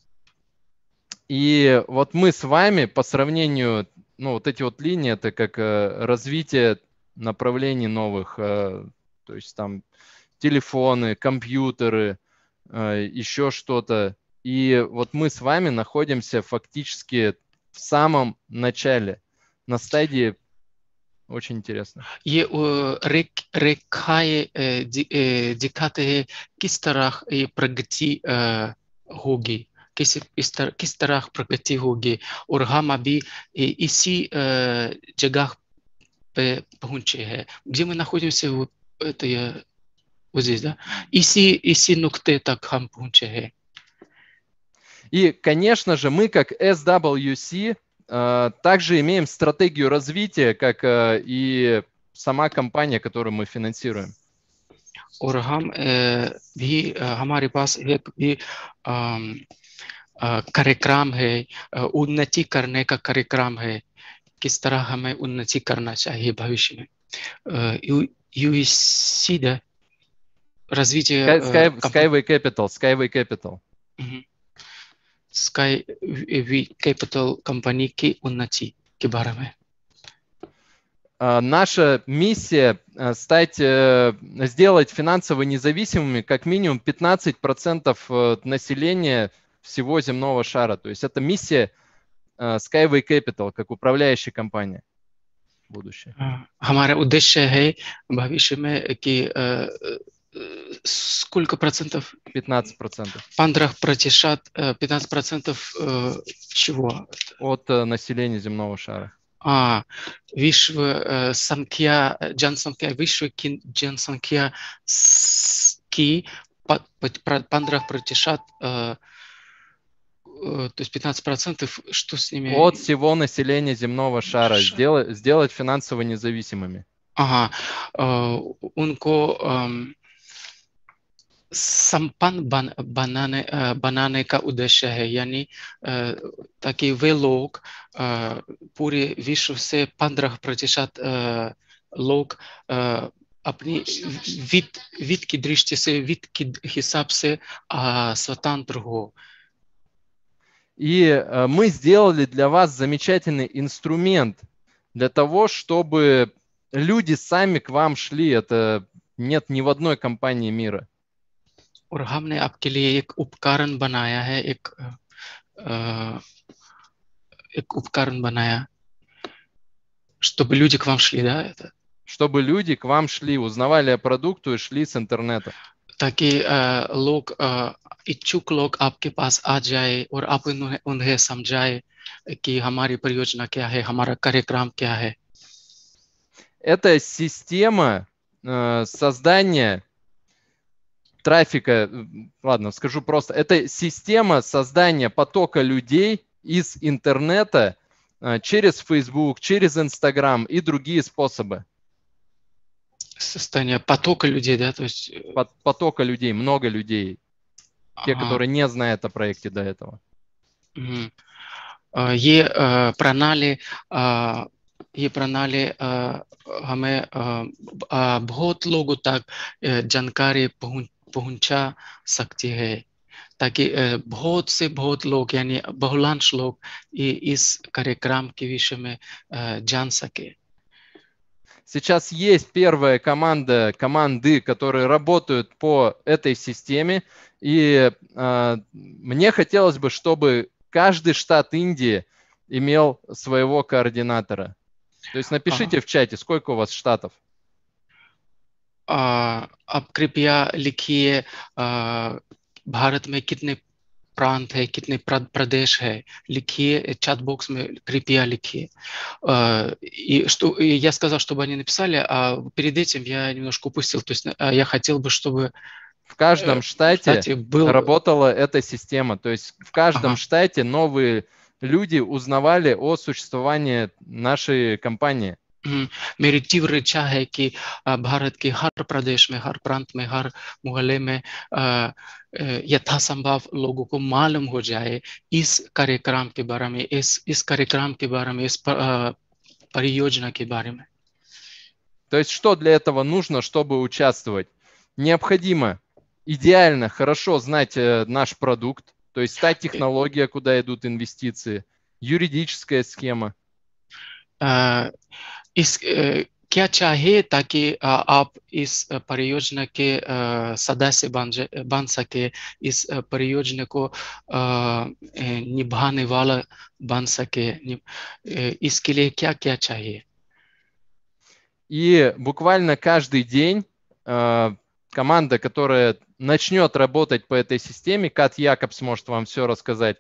И вот мы с вами по сравнению, ну вот эти вот линии, это как развитие направлений новых, то есть там телефоны, компьютеры, еще что-то. И вот мы с вами находимся фактически в самом начале, на стадии. Очень интересно. ये रेखाएं दिखाते हैं किस तरह ये प्रगति होगी, किस इस तरह किस तरह प्रगति होगी और हम अभी इसी जगह पे पहुंचे हैं, где мы находимся, вот это я вот здесь, да, इसी इसी नुक्ते तक हम पहुंचे हैं. И, конечно же, мы как эс дабл ю си также имеем стратегию развития, как и сама компания, которую мы финансируем. और हम भी हमारे पास एक भी कार्यक्रम है, उन्नति करने का कार्यक्रम है, किस तरह हमें उन्नति करना चाहिए भविष्य में. यूईसी да, развитие Skyway Capital, Skyway Capital. Skyway Capital компании की उन्नति के बारे में. Наша миссия стать, сделать финансово независимыми как минимум пятнадцать процентов населения всего земного шара. То есть это миссия Skyway Capital как управляющая компания в будущее. हमारा उद्देश्य है भविष्य में कि сколько процентов? пятнадцать процентов. पंद्रह प्रतिशत, пятнадцать процентов чего? От населения земного шара. А, विश्व संख्या जनसंख्या विश्व की जनसंख्या की पंद्रह प्रतिशत, то есть пятнадцать процентов, что с ними? От всего населения земного шара сделать, сделать финансово независимыми. Ага, उनको संपन्न बन, बनाने बनाने का उद्देश्य है, यानी ताकि वे लोग पूरे विश्व से पंद्रह प्रतिशत लोग अपनी वित्त वित्त की दृष्टि से वित्त के हिसाब से स्वतंत्र हो. И мы сделали для вас замечательный инструмент для того, чтобы люди сами к вам шли. Это нет ни в одной компании мира. और हमने आपके लिए एक उपकरण बनाया है, एक एक उपकरण बनाया, чтобы люди к вам шли, да, это? Чтобы люди к вам шли, узнавали о продукте и шли с интернета. ताकि लोग इच्छुक लोग आपके पास आ जाए और आप उन्हें उन्हें समझाए कि हमारी परियोजना क्या है, हमारा कार्यक्रम क्या है. Это система создания трафика, ладно, скажу просто, это система создания потока людей из интернета через Facebook, через Instagram и другие способы. Состояние потока людей, да, то есть... Потока людей, много людей, те, ага. которые не знают о проекте до этого. ये प्रणाली ये प्रणाली हमें बहुत लोगों तक जानकारी पहुंचा सकती है, ताकि बहुत से बहुत लोग यानी बहुलांश लोग इस कार्यक्रम के विषय में जान सके. Сейчас есть первая команда, команды, которые работают по этой системе, и э, мне хотелось бы, чтобы каждый штат Индии имел своего координатора. То есть напишите ага. в чате, сколько у вас штатов. अब कृपया लिखिए भारत में कितने प्रांत है, कितने प्रदेश है, लिखिए чат бокс में, कृपया लिखिए. И что я сказал, чтобы они написали, а перед этим я немножко упустил. То есть я хотел бы, чтобы в каждом штате, штате был... работала эта система. То есть в каждом ага. штате новые люди узнавали о существовании нашей компании. मेरी तीव्र इच्छा है कि भारत के हर प्रदेश में, हर प्रांत में, हर मोहल्ले में यथासंभव लोगों को मालूम हो जाए इस कार्यक्रम के बारे में, इस इस कार्यक्रम के बारे में, इस परियोजना के बारे में. То есть что для этого нужно, чтобы участвовать? Необходимо идеально хорошо знать наш продукт, то есть та технология, куда идут инвестиции, юридическая схема. इस क्या चाहिए ताकि आप इस परियोजना के सदस्य बन बन सके, इस परियोजना को निभाने वाला बन सके, इसके लिए क्या क्या चाहिए? И буквально каждый день команда, которая начнет работать по этой системе, Кат Якобс может вам все рассказать,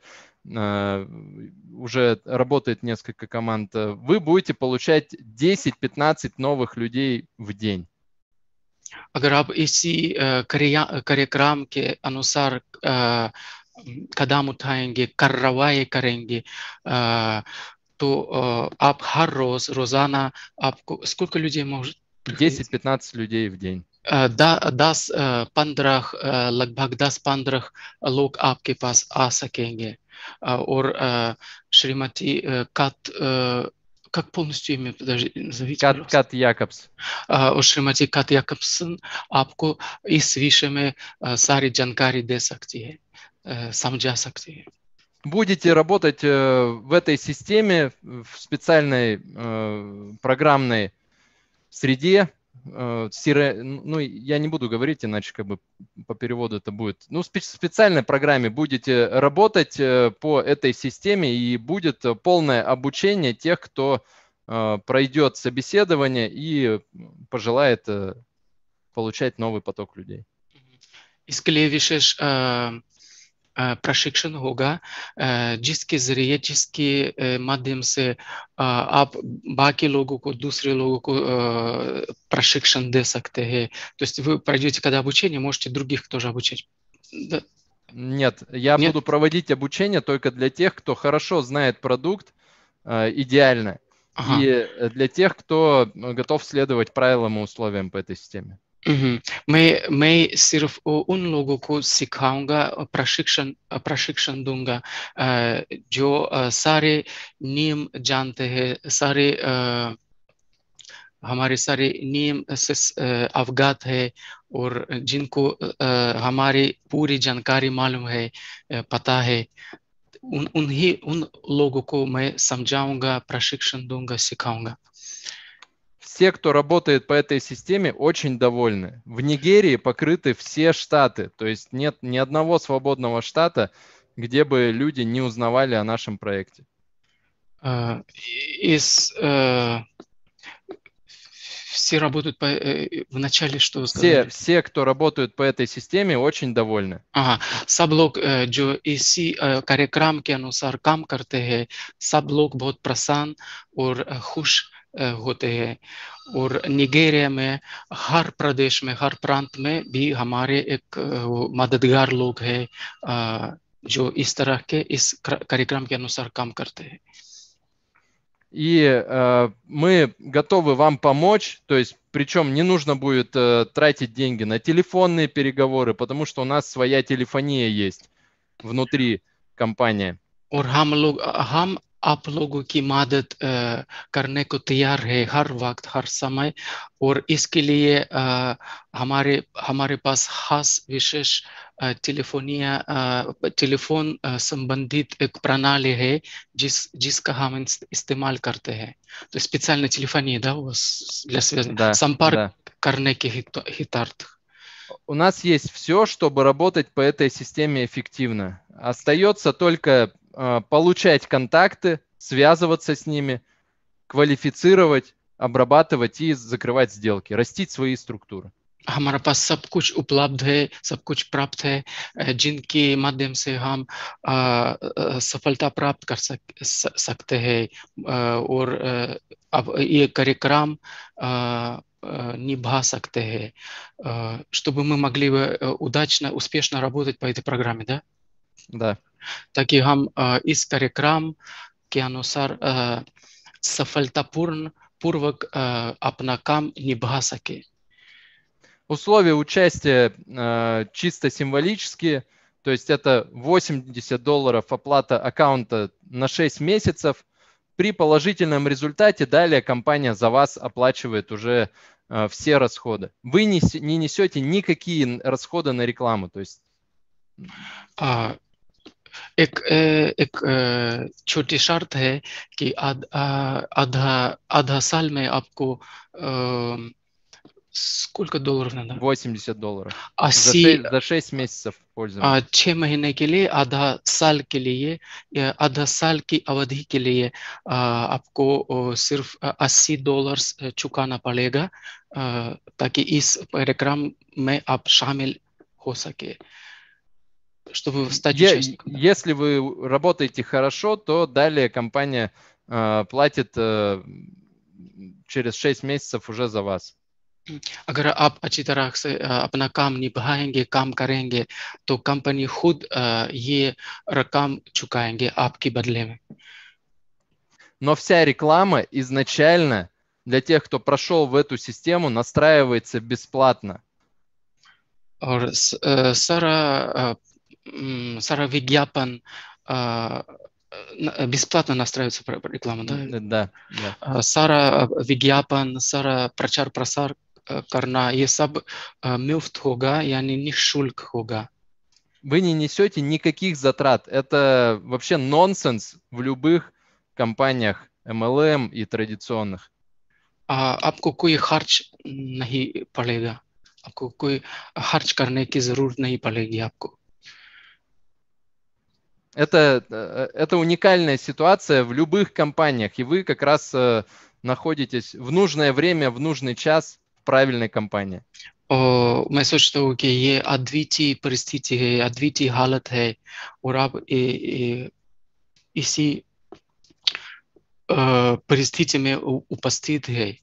уже работает несколько команд, вы будете получать десять-пятнадцать новых людей в день. अगर आप इसी कार्यक्रम के अनुसार कदम उठाएंगे, कार्रवाई करेंगे, तो आप हर रोज रोजाना आपको сколько людей может? десять-пятнадцать людей в день. दस पंद्रह लगभग दस पंद्रह लोग आपके पास आ सकेंगे. और श्रीमती Кат, как полностью имя, подожди, назовите, Кат, Кат Якобс. और श्रीमती Кат Якобсон आपको इस विषय में सारी जानकारी दे सकती है, समझा सकती है. Будете работать в этой системе, в специальной программной среде, ну, я не буду говорить, иначе как бы по переводу это будет. Ну, в специальной программе будете работать по этой системе, и будет полное обучение тех, кто пройдет собеседование и пожелает получать новый поток людей. इसके लिए विशेष प्रशिक्षण होगा, जिसके जरिए जिसके माध्यम से आप बाकी लोगों को, दूसरे लोगों को प्रशिक्षण दे सकते हैं. То есть вы пройдете когда обучение, можете других тоже обучать. Нет, я Нет? буду проводить обучение только для тех, кто хорошо знает продукт, идеально, ага. и для тех, кто готов следовать правилам и условиям по этой системе. मैं मैं सिर्फ उन लोगों को सिखाऊंगा, प्रशिक्षण प्रशिक्षण दूंगा जो सारे नियम जानते हैं, सारे हमारे सारे नियम से अवगत है और जिनको हमारी पूरी जानकारी मालूम है, पता है. उन उन्हीं उन लोगों को मैं समझाऊंगा, प्रशिक्षण दूंगा, सिखाऊंगा. Все, кто работает по этой системе, очень довольны. В Нигерии покрыты все штаты, то есть нет ни одного свободного штата, где бы люди не узнавали о нашем проекте. Uh, из, uh, все работают по, uh, в начале, что вы сказали? Все, все, кто работают по этой системе, очень довольны. हाँ, सब लोग जो इसी कार्यक्रम के अनुसार काम करते हैं, सब लोग बहुत प्रसन्न और खुश होते हैं. और निगेरिया में हर प्रदेश में, हर प्रांत में भी हमारे एक मददगार लोग हैं जो इस तरह के इस कार्यक्रम के अनुसार काम करते हैं. И э, мы готовы вам помочь, то есть причем не нужно будет э, тратить деньги на телефонные переговоры, потому что у нас своя телефония есть внутри компании. और हम लोग हम आप लोगों की मदद करने को तैयार है हर वक्त हर समय और इसके लिए हमारे हमारे पास खास विशेष टेलीफोनिया टेलीफोन संबंधित एक प्रणाली है जिस जिसका हम इस्तेमाल करते हैं. То есть специальная телефония, да, у вас для связи, да, сампарк да. करने के हितार्थ. У нас есть все, чтобы работать по этой системе эффективно. Остается только э, получать контакты, связываться с ними, квалифицировать, обрабатывать и закрывать сделки, растить свои структуры. हमारे पास सब कुछ उपलब्ध है, सब कुछ प्राप्त है, जिनके माध्यम से हम सफलता प्राप्त कर सक, सकते हैं और अब ये कार्यक्रम निभा सकते हैं, чтобы мы могли удачно, успешно работать по этой программе, да? Да. ताकि हम इस कार्यक्रम के अनुसार सफलतापूर्ण पूर्वक अपना काम निभा सके. Условия участия э, чисто символические, то есть это восемьдесят долларов оплата аккаунта на шесть месяцев. При положительном результате далее компания за вас оплачивает уже э, все расходы. Вы не, не несете никакие расходы на рекламу. То есть... а, एक एक छोटी शर्त है कि आधा आधा साल में आपको сколько долларов надо? восемьдесят долларов. अस्सी за шесть месяцев пользования. छह महीने के लिए, आधा साल के लिए, या आधा साल की अवधि के लिए आपको सिर्फ अस्सी डॉलर चुकाना पड़ेगा ताकि इस कार्यक्रम में आप शामिल हो सके. Чтобы стать участником. Если вы работаете хорошо, то далее компания э, платит э, через шесть месяцев уже за вас. अगर आप अच्छी तरह से अपना काम निभाएंगे, काम करेंगे, तो कंपनी खुद ये रकम चुकाएंगे आपके बदले में. Но вся реклама изначально для тех, кто прошел в эту систему, настраивается бесплатно. और सारा सारा विज्ञापन бесплатно настраивается реклама, да? Да, да. सारा विज्ञापन, सारा प्रचार प्रसार करना, ये सब मुफ्त होगा, यानी निःशुल्क होगा. Вы не несете никаких затрат. Это вообще нонсенс в любых компаниях эм эл эм и традиционных. आपको कोई खर्च नहीं पड़ेगा. आपको कोई खर्च करने की जरूरत नहीं पड़ेगी आपको. Это, это уникальная ситуация в любых компаниях, и вы как раз находитесь в нужное время, в нужный час в правильной компании. मैं सोचता हूँ कि ये अद्वितीय परिस्थिति है, अद्वितीय हालत है और आप इसी परिस्थिति में उपस्थित है.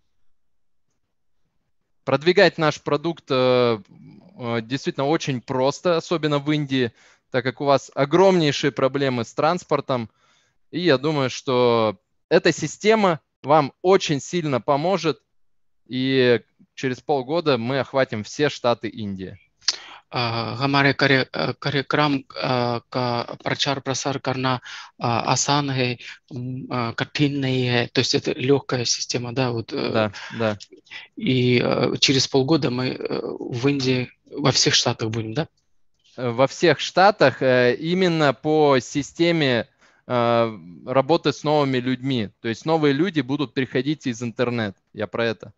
Продвигать наш продукт действительно очень просто, особенно в Индии, так как у вас огромнейшие проблемы с транспортом. И я думаю, что эта система вам очень сильно поможет, и через полгода мы охватим все штаты Индии. हमारे कार्यक्रम का प्रचार प्रसार करना आसान है, कठिन नहीं है, то есть это легкая система, да, вот. Да, да. И через полгода мы в Индии во всех штатах будем, да? Во всех штатах именно по системе работы с новыми людьми. То есть новые люди будут приходить из интернета. Я про это.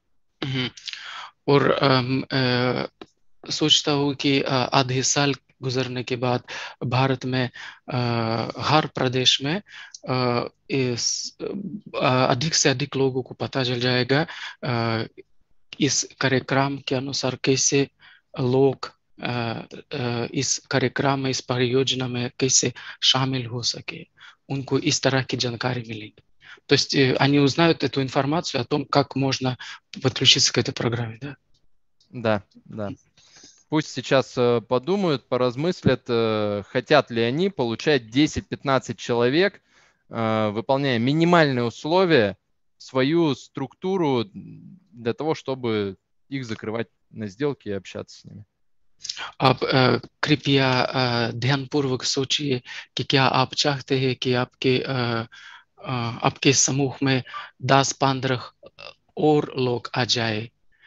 और सोचता हूँ कि आधे साल गुजरने के बाद भारत में हर प्रदेश में इस अधिक से अधिक लोगों को पता चल जाएगा इस कार्यक्रम के अनुसार कैसे लोग इस कार्यक्रम में, इस परियोजना में कैसे शामिल हो सके, उनको इस तरह की जानकारी मिलेगी. То есть они узнают эту информацию о том, как можно подключиться к этой программе, да? Да, да. Пусть сейчас подумают, поразмыслят, хотят ли они получать десять-пятнадцать человек, выполняя минимальные условия, свою структуру для того, чтобы их закрывать на сделки и общаться с ними. अब कृपया ध्यानपूर्वक सोचिए कि क्या आप चाहते हैं कि आपके आपके समूह में दस पंद्रह और लोग आ जाए,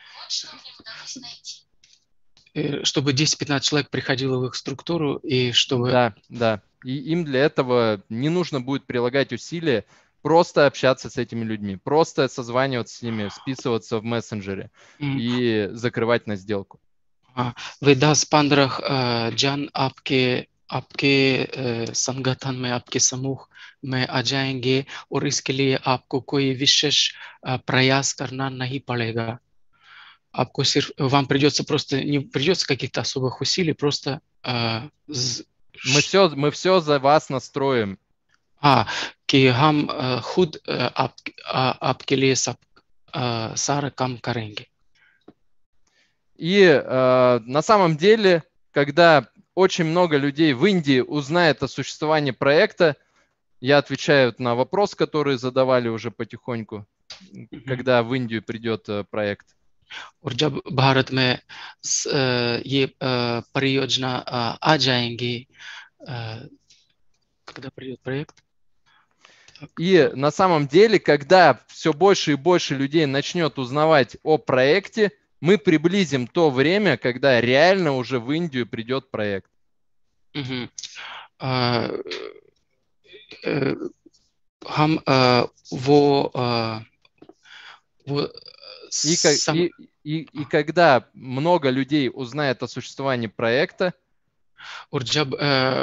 чтобы десять-пятнадцать человек приходило в их структуру и чтобы... Да, да. И им для этого не нужно будет прилагать усилия, просто общаться с этими людьми, просто созваниваться с ними, списываться в мессенджере mm. и закрывать на сделку. वे दस पंद्रह जन आपके आपके संगठन में, आपके समूह में आ जाएंगे और इसके लिए आपको कोई विशेष प्रयास करना नहीं पड़ेगा. आपको सिर्फ, вам придется просто, не придется каких-то особых усилий, просто... Uh, мы, все, мы все за вас настроим. А, कि हम खुद आप, आपके लिए सब सारा काम करेंगे. И э, на самом деле, когда очень много людей в Индии узнает о существовании проекта, я отвечаю на вопрос, который задавали уже потихоньку, mm-hmm. когда в Индию придет э, проект. और जब भारत में ये परियोजना आ जाएंगी, когда придет проект. И на самом деле, когда все больше и больше людей начнет узнавать о проекте, мы приблизим то время, когда реально уже в Индию придет проект. Mm-hmm. uh, uh, हम uh, वो, uh, वो И, Сам... и, и, и когда много людей узнает о существовании проекта, और जब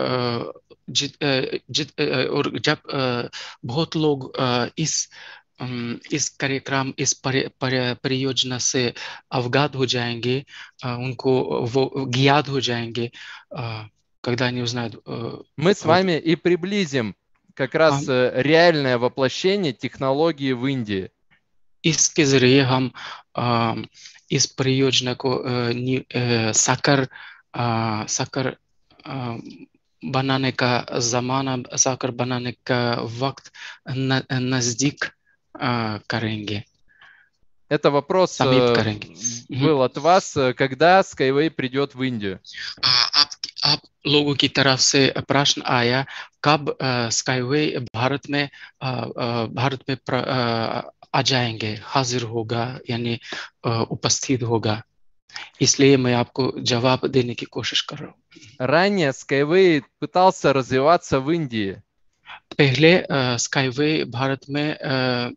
और जब बहुत लोग इस इस कार्यक्रम, इस परियोजना से अवगत हो जाएंगे, उनको वो ज्ञात हो जाएंगे, когда они узнают. Мы с вами и приблизим как раз реальное воплощение технологии в Индии. इसके जरिए हम आ, इस परियोजना को साकार साकार बनाने का ज़माना, साकार बनाने का वक्त नज़दीक करेंगे. Это вопрос был от вас, когда Skyway придет в Индию? आप, आप लोगों की तरफ से प्रश्न आया कब Skyway भारत में भारत में आ जाएंगे, हाजिर होगा, यानी उपस्थित होगा. इसलिए मैं आपको जवाब देने की कोशिश कर रहा हूँ. Ранее Skyway пытался развиваться в Индии. पहले Skyway भारत में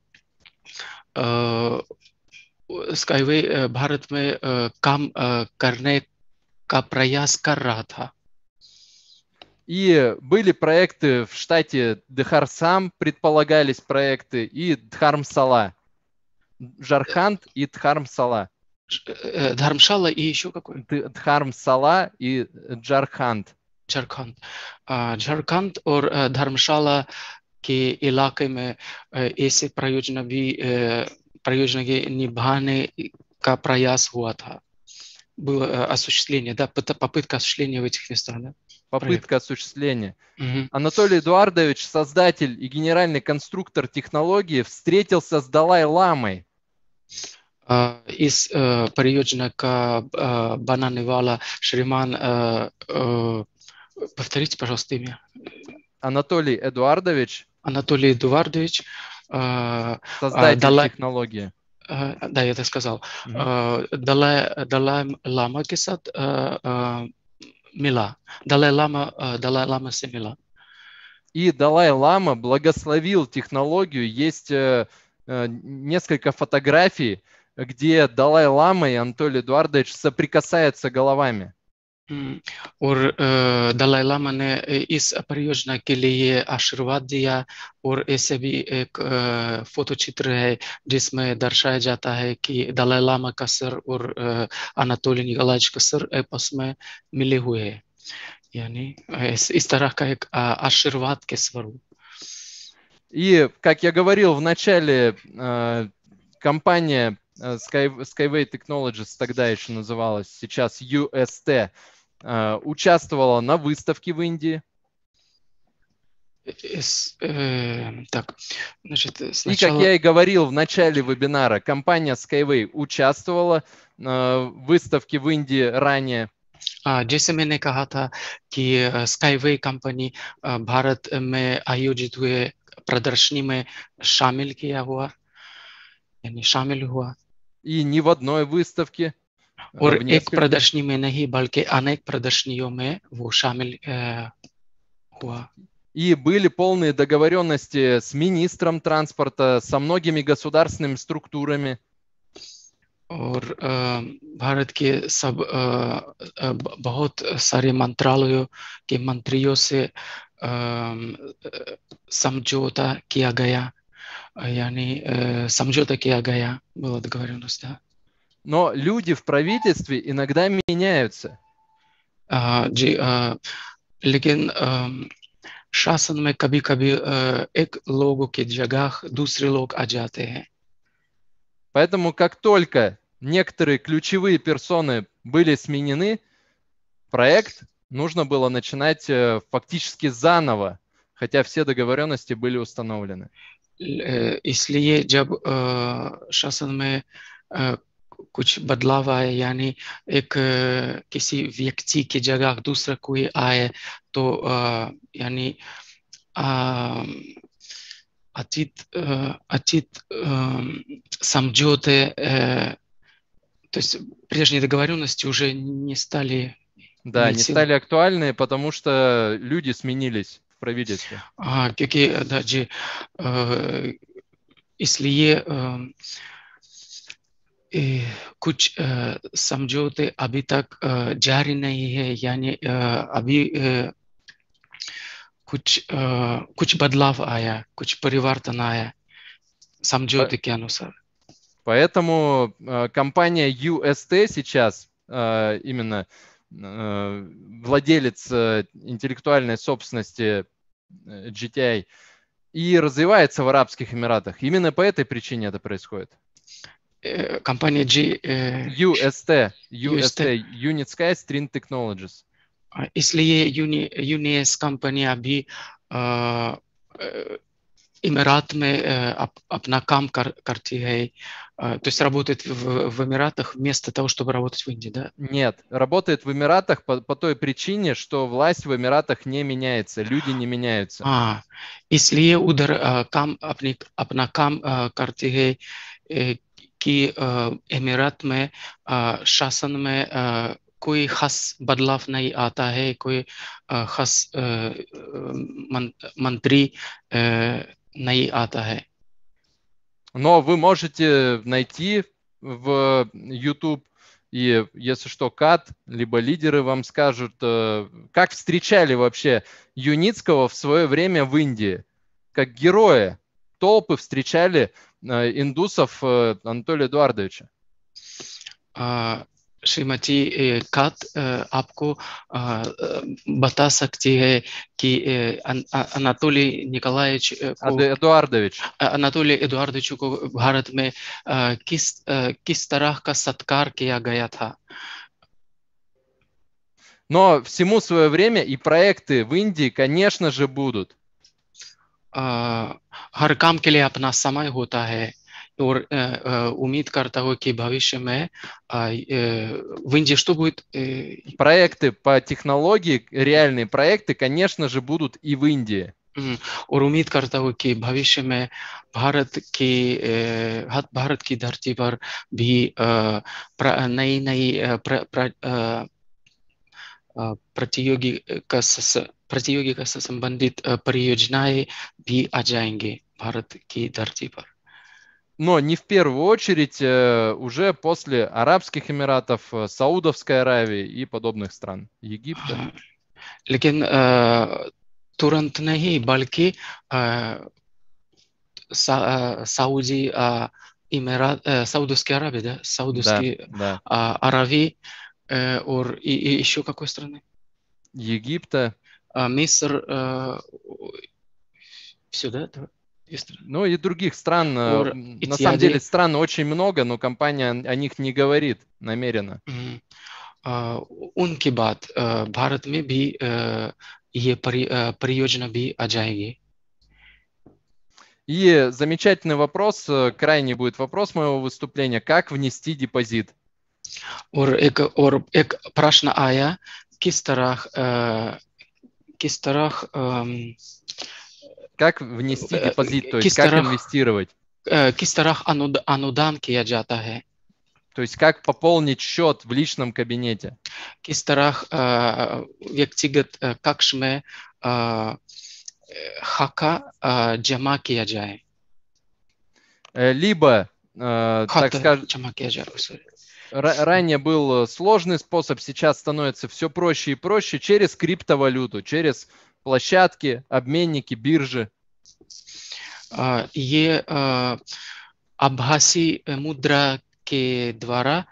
Skyway भारत में काम करने का प्रयास कर रहा था. И были проекты в штате Дхарсам, предполагались проекты, и Дхармсала. Джарханд и Дхармсала. Дхармшала и еще какой? Дхармсала и Джарханд. Джарханд. Джарханд और धर्मशाला के इलाके में ऐसे परियोजना भी परियोजना के निभाने का प्रयास हुआ था. Было осуществление, да, попытка осуществления в этих местах, да? Попытка осуществления. Mm-hmm. Анатолий Эдуардович, создатель и генеральный конструктор технологии, встретился с Далай-ламой. Uh, इस uh, परियोजना का uh, बनाने वाला श्रीमान uh, uh, повторите, пожалуйста, имя. Анатолий Эдуардович. Анатолий Эдуардович. Uh, создатель uh, Далай... технологии. Uh, да, я так сказал. Mm-hmm. uh, Далай, Далай Лама के साथ uh, uh, मिला. Далай Лама, uh, Далай Лама से मिला. И Далай-лама благословил технологию. Есть uh, uh, несколько фотографий, где Далай-лама и Анатолий Эдуардович соприкасаются головами. और दलाई लामा ने इस परियोजना के लिए आशीर्वाद दिया और ऐसे भी एक फोटो चित्र है जिसमें दर्शाया जाता है कि दलाई लामा का सर और अनातोली निकोलाइच का सर आपस में मिले हुए हैं, यानी इस, इस तरह का एक आशीर्वाद के स्वरूप. И, как я говорил в начале, компания Skyway Technologies, тогда еще называлась, сейчас ю эс ти, участвовала на выставке в Индии. С, э, так, значит, сначала... И, как я и говорил в начале вебинара, компания Skyway участвовала э, в выставке в Индии ранее. जैसे मैंने कहा था कि स्काईवे कंपनी भारत में आयोजित हुए प्रदर्शनी में शामिल किया हुआ यानी शामिल हुआ И не в одной выставке, और в एक нескольких. प्रदर्शनी में नहीं बल्कि अनेक प्रदर्शनियों में वो शामिल э, हुआ. И были полные договоренности с министром транспорта, со многими государственными структурами. और भारत के सब बहुत सारे मंत्रालयों के मंत्रियों से समझौता किया गया यानी समझौता किया गया была договоренность, да. Но люди в правительстве иногда меняются. जी लेकिन शासन में कभी-कभी एक लोगों की जगह दूसरे लोग आ जाते हैं. Поэтому как только некоторые ключевые персоны были сменены, проект нужно было начинать фактически заново, хотя все договоренности были установлены. इसलिए जब शासन में कुछ बदलाव आए यानी एक किसी व्यक्ति की जगह दूसरा कोई आए तो यानी अतीत अतीत समझौते то есть прежние договоренности уже не стали Да, не стали актуальны, потому что люди сменились в правительстве. हाँ क्योंकि да जी इसलिए कुछ समझौते अभी तक जारी नहीं है यानी अभी कुछ कुछ बदलाव आया कुछ परिवर्तन आया समझौते के अनुसार. Поэтому компания ю эс ти сейчас именно владелец интеллектуальной собственности джи ти ай и развивается в Арабских Эмиратах. Именно по этой причине это происходит. Компания G, ю эс ти, ю эс ти, Unit Sky String Technologies. इसलिए यू एन एस कंपनी अभी Эмират में अपना काम कर, करती है, то есть работает в, в Эмиратах вместо того, чтобы работать в Индии, да? Нет, работает в Эмиратах по, по той причине, что власть в Эмиратах не меняется, люди не меняются. हाँ, इसलिए उधर काम अपनी अपना काम करती है कि एमिरात में शासन में कोई खास बदलाव नहीं आता है, कोई खास मंत्री नहीं आता है. Но вы можете найти в YouTube, и если что, Кат, либо лидеры вам скажут, как встречали вообще Юницкого в свое время в Индии. Как героя. Толпы встречали индусов Анатолия Эдуардовича. श्रीमती कात आपको बता सकती है कि अनातोली निकोलाевич एडुआर्डोविच अनातोली एडुआर्डोविच को भारत में किस किस तरह का सत्कार किया गया था. Но всему свое время и проекты в Индии, конечно же, будут. हर काम के लिए अपना समय होता है और उम्मीद करता हूँ कि भविष्य में в Индии что будет? Проекты по технологии, реальные проекты, конечно же, будут и в Индии. और उम्मीद करता हूँ कि भविष्य में भारत की भारत की धरती पर भी नई नई प्रतियोगी का प्रतियोगिता से संबंधित परियोजनाएं भी आ जाएंगे भारत की धरती पर. Но не в первую очередь уже после Арабских Эмиратов, Саудовской Аравии и подобных стран, Египта. लेकिन तुरंत नहीं बल्कि सऊदी Эмират, Саудовская Аравия, да, Саудовские Аравии और еще какой страны? Египта. Миср, все, да? Ну и других стран. Or, на самом деле стран очень много, но компания о них не говорит намеренно. उनके बाद भारत में भी ये परियोजना भी आ जाएगी. И замечательный вопрос, крайний будет вопрос моего выступления: как внести депозит? और एक और एक प्रश्न आया किस तरह किस तरह как внести депозит, то есть किस как तरह инвестировать, किस तरह अनुदान किया जाता है, то есть как пополнить счет в личном кабинете. किस तरह व्यक्तिगत कक्ष में खाका जमा किया जाए, либо, так скажем, जमा किया जाए. Ранее был сложный способ, сейчас становится все проще и проще через криптовалюту, через площадки, обменники, биржи. ये आभासी मुद्रा के द्वारा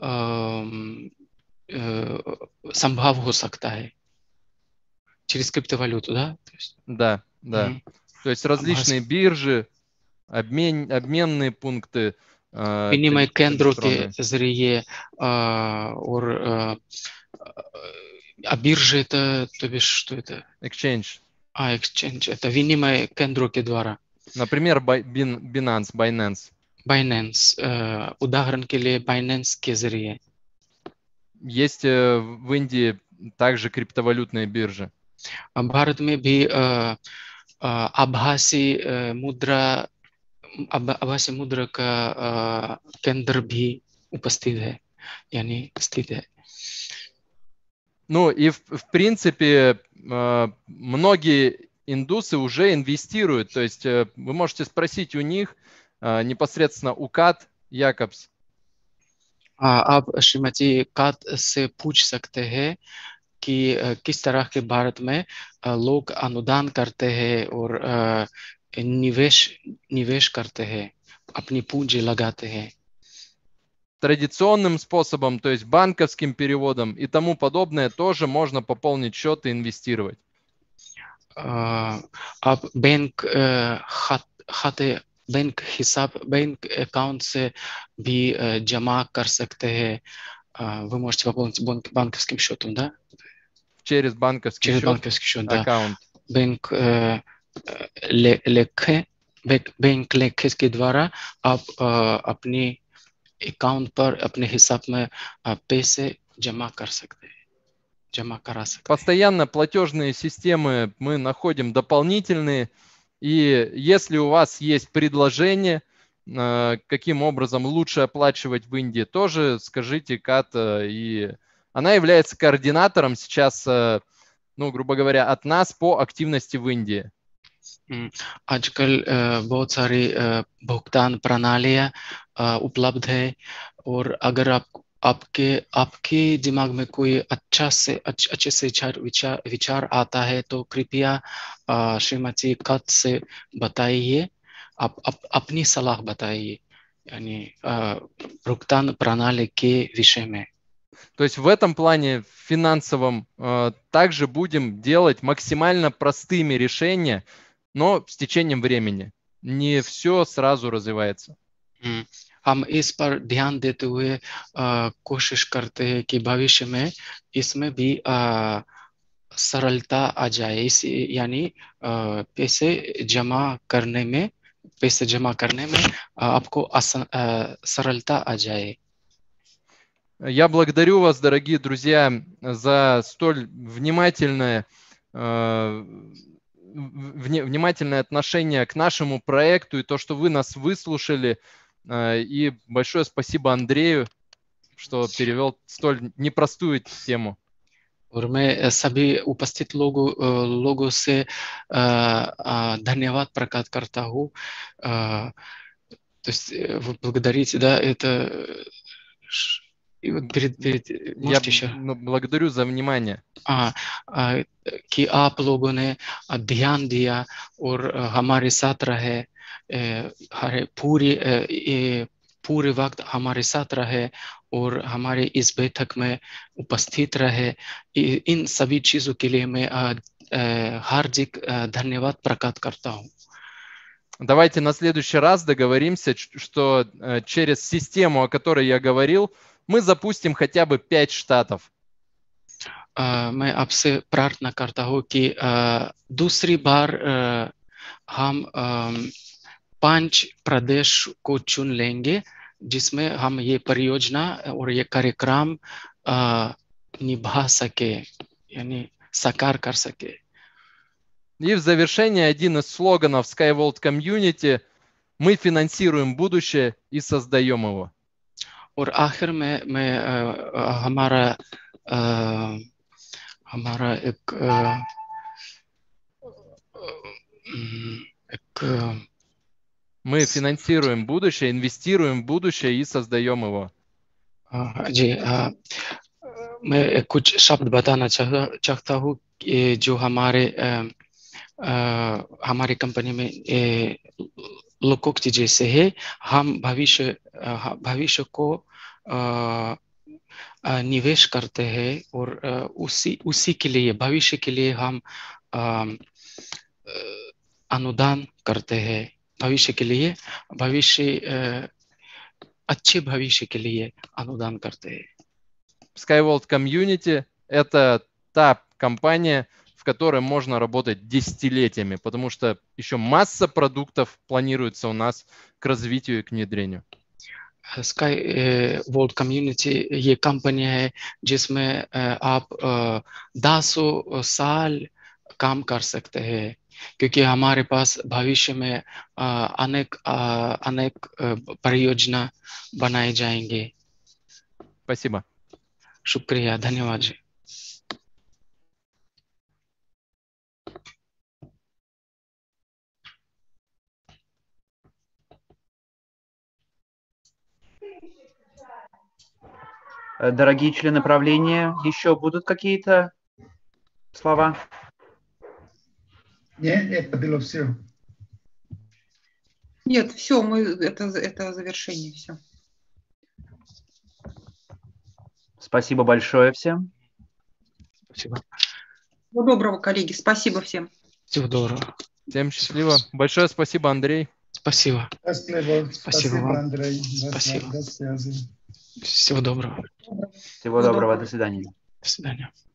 संभव हो सकता है, через криптовалюту, да? Да, да. Mm-hmm. То есть различные आभासी... биржи, обмен, обменные пункты. विनिमय केंद्रों के जरिए और а биржа это, то бишь, что это? Exchange. А, exchange. Это विनिमय केंद्रों के द्वारा. Например, Binance, Binance. Binance. उदाहरण के लिए Binance के जरिए. Есть в Индии также криптовалютные биржи. भारत में भी आभासी मुद्रा आभासी मुद्रा का केंद्र भी उपस्थित है, यानी स्थित है. Ну и в, в принципе многие индусы уже инвестируют, то есть вы можете спросить у них непосредственно у Кат Якобс. आप श्रीमती कात से पूछ सकते हैं कि किस तरह के भारत में लोग अनुदान करते हैं और निवेश निवेश करते हैं, अपनी पूंजी लगाते हैं. Традиционным способом, то есть банковским переводом и тому подобное, тоже можно пополнить счет и инвестировать. आप बैंक खाते बैंक हिसाब बैंक अकाउंट से भी जमा कर सकते हैं. Вы можете пополнить банковским счетом, да? Через банковский Через счет, банковский счет, да. аккаунт. बैंक लेखे बैंक लेखे के द्वारा आप अपनी अकाउंट पर अपने हिसाब में पैसे जमा कर सकते हैं, जमा करा सकते हैं. Постоянно платежные системы мы находим дополнительные, и если у вас есть предложение, каким образом лучше оплачивать в Индии, тоже скажите Кат, и она является координатором сейчас, ну, грубо говоря, от нас по активности в Индии. आजकल बहुत सारी भुगतान प्रणालियां उपलब्ध है और अगर आप आपके आपके दिमाग में कोई अच्छा से अच्छ, अच्छे से विचार विचार विचार आता है तो कृपया श्रीमती कत से बताइए, आप, आप अपनी सलाह बताइए, यानी भुगतान प्रणाली के विषय में. То есть в этом плане финансовом также будем делать максимально простыми решения, но с течением времени. Не все сразу развивается. Mm. हम इस पर ध्यान देते हुए कोशिश करते हैं कि भविष्य में इसमें भी आ, सरलता आ जाए, इस यानी पैसे जमा करने में पैसे जमा करने में आपको आसान, आ, सरलता आ जाए. Я благодарю вас, дорогие друзья, за столь внимательное внимательное отношение к нашему проекту и то, что вы нас выслушали. И большое спасибо Андрею, что перевел столь непростую тему. और मैं सभी उपस्थित लोगों लोगों से धन्यवाद प्रकट करता हूँ. То есть вы благодарите, да, это... Перед, перед, Я еще? благодарю за внимание. А, а, कि आप लोगों ने ध्यान दिया और हमारे साथ रहे, हरे पूरी पूरे वक्त हमारे साथ रहे और हमारे इस बैठक में उपस्थित रहे. इन सभी चीजों के लिए मैं हार्दिक धन्यवाद प्रकट करता हूँ. Давайте на следующий раз договоримся, что через систему, о которой я говорил, мы запустим хотя бы пять штатов. Uh, मैं आपसे प्रार्थना करता हूँ कि uh, दूसरी बार uh, हम um, पांच प्रदेश को चुन लेंगे जिसमें हम ये परियोजना और ये कार्यक्रम निभा सके, यानी साकार कर सके. И в завершение один из слоганов SkyWorld Community: мы финансируем будущее и создаем его. और आखिर में मैं हमारा हमारा एक एक мы финансируем будущее, инвестируем в будущее и создаем его. जी, मैं कुछ शब्द बताना चाहता हूँ जो हमारे हमारी कंपनी में लोकोक्ति जैसे है. हम भविष्य भविष्य को निवेश करते हैं और उसी उसी के लिए, भविष्य के लिए हम अनुदान करते हैं. भविष्य के लिए, भविष्य अच्छे भविष्य के लिए अनुदान करते हैं. SkyWorld Community – это та компания, в которой можно работать десятилетиями, потому что еще масса продуктов планируется у нас к развитию и к внедрению. SkyWorld Community ये कंपनी है जिसमें आप दसों साल काम कर सकते हैं, क्योंकि हमारे पास भविष्य में अनेक अनेक परियोजना बनाए जाएंगे. Спасибо. शुक्रिया, धन्यवाद जी. Дорогие члены правления, еще будут какие-то слова? Нет, это было все. Нет, все, мы, это, это завершение, все. Спасибо большое всем. Спасибо. Всего доброго, коллеги. Спасибо всем. Всего доброго. Всем счастливо. Большое спасибо, Андрей. Спасибо. Спасибо, Спасибо, спасибо вам. Андрей. Спасибо. До связи. Всего доброго. Всего доброго. До свидания. До свидания.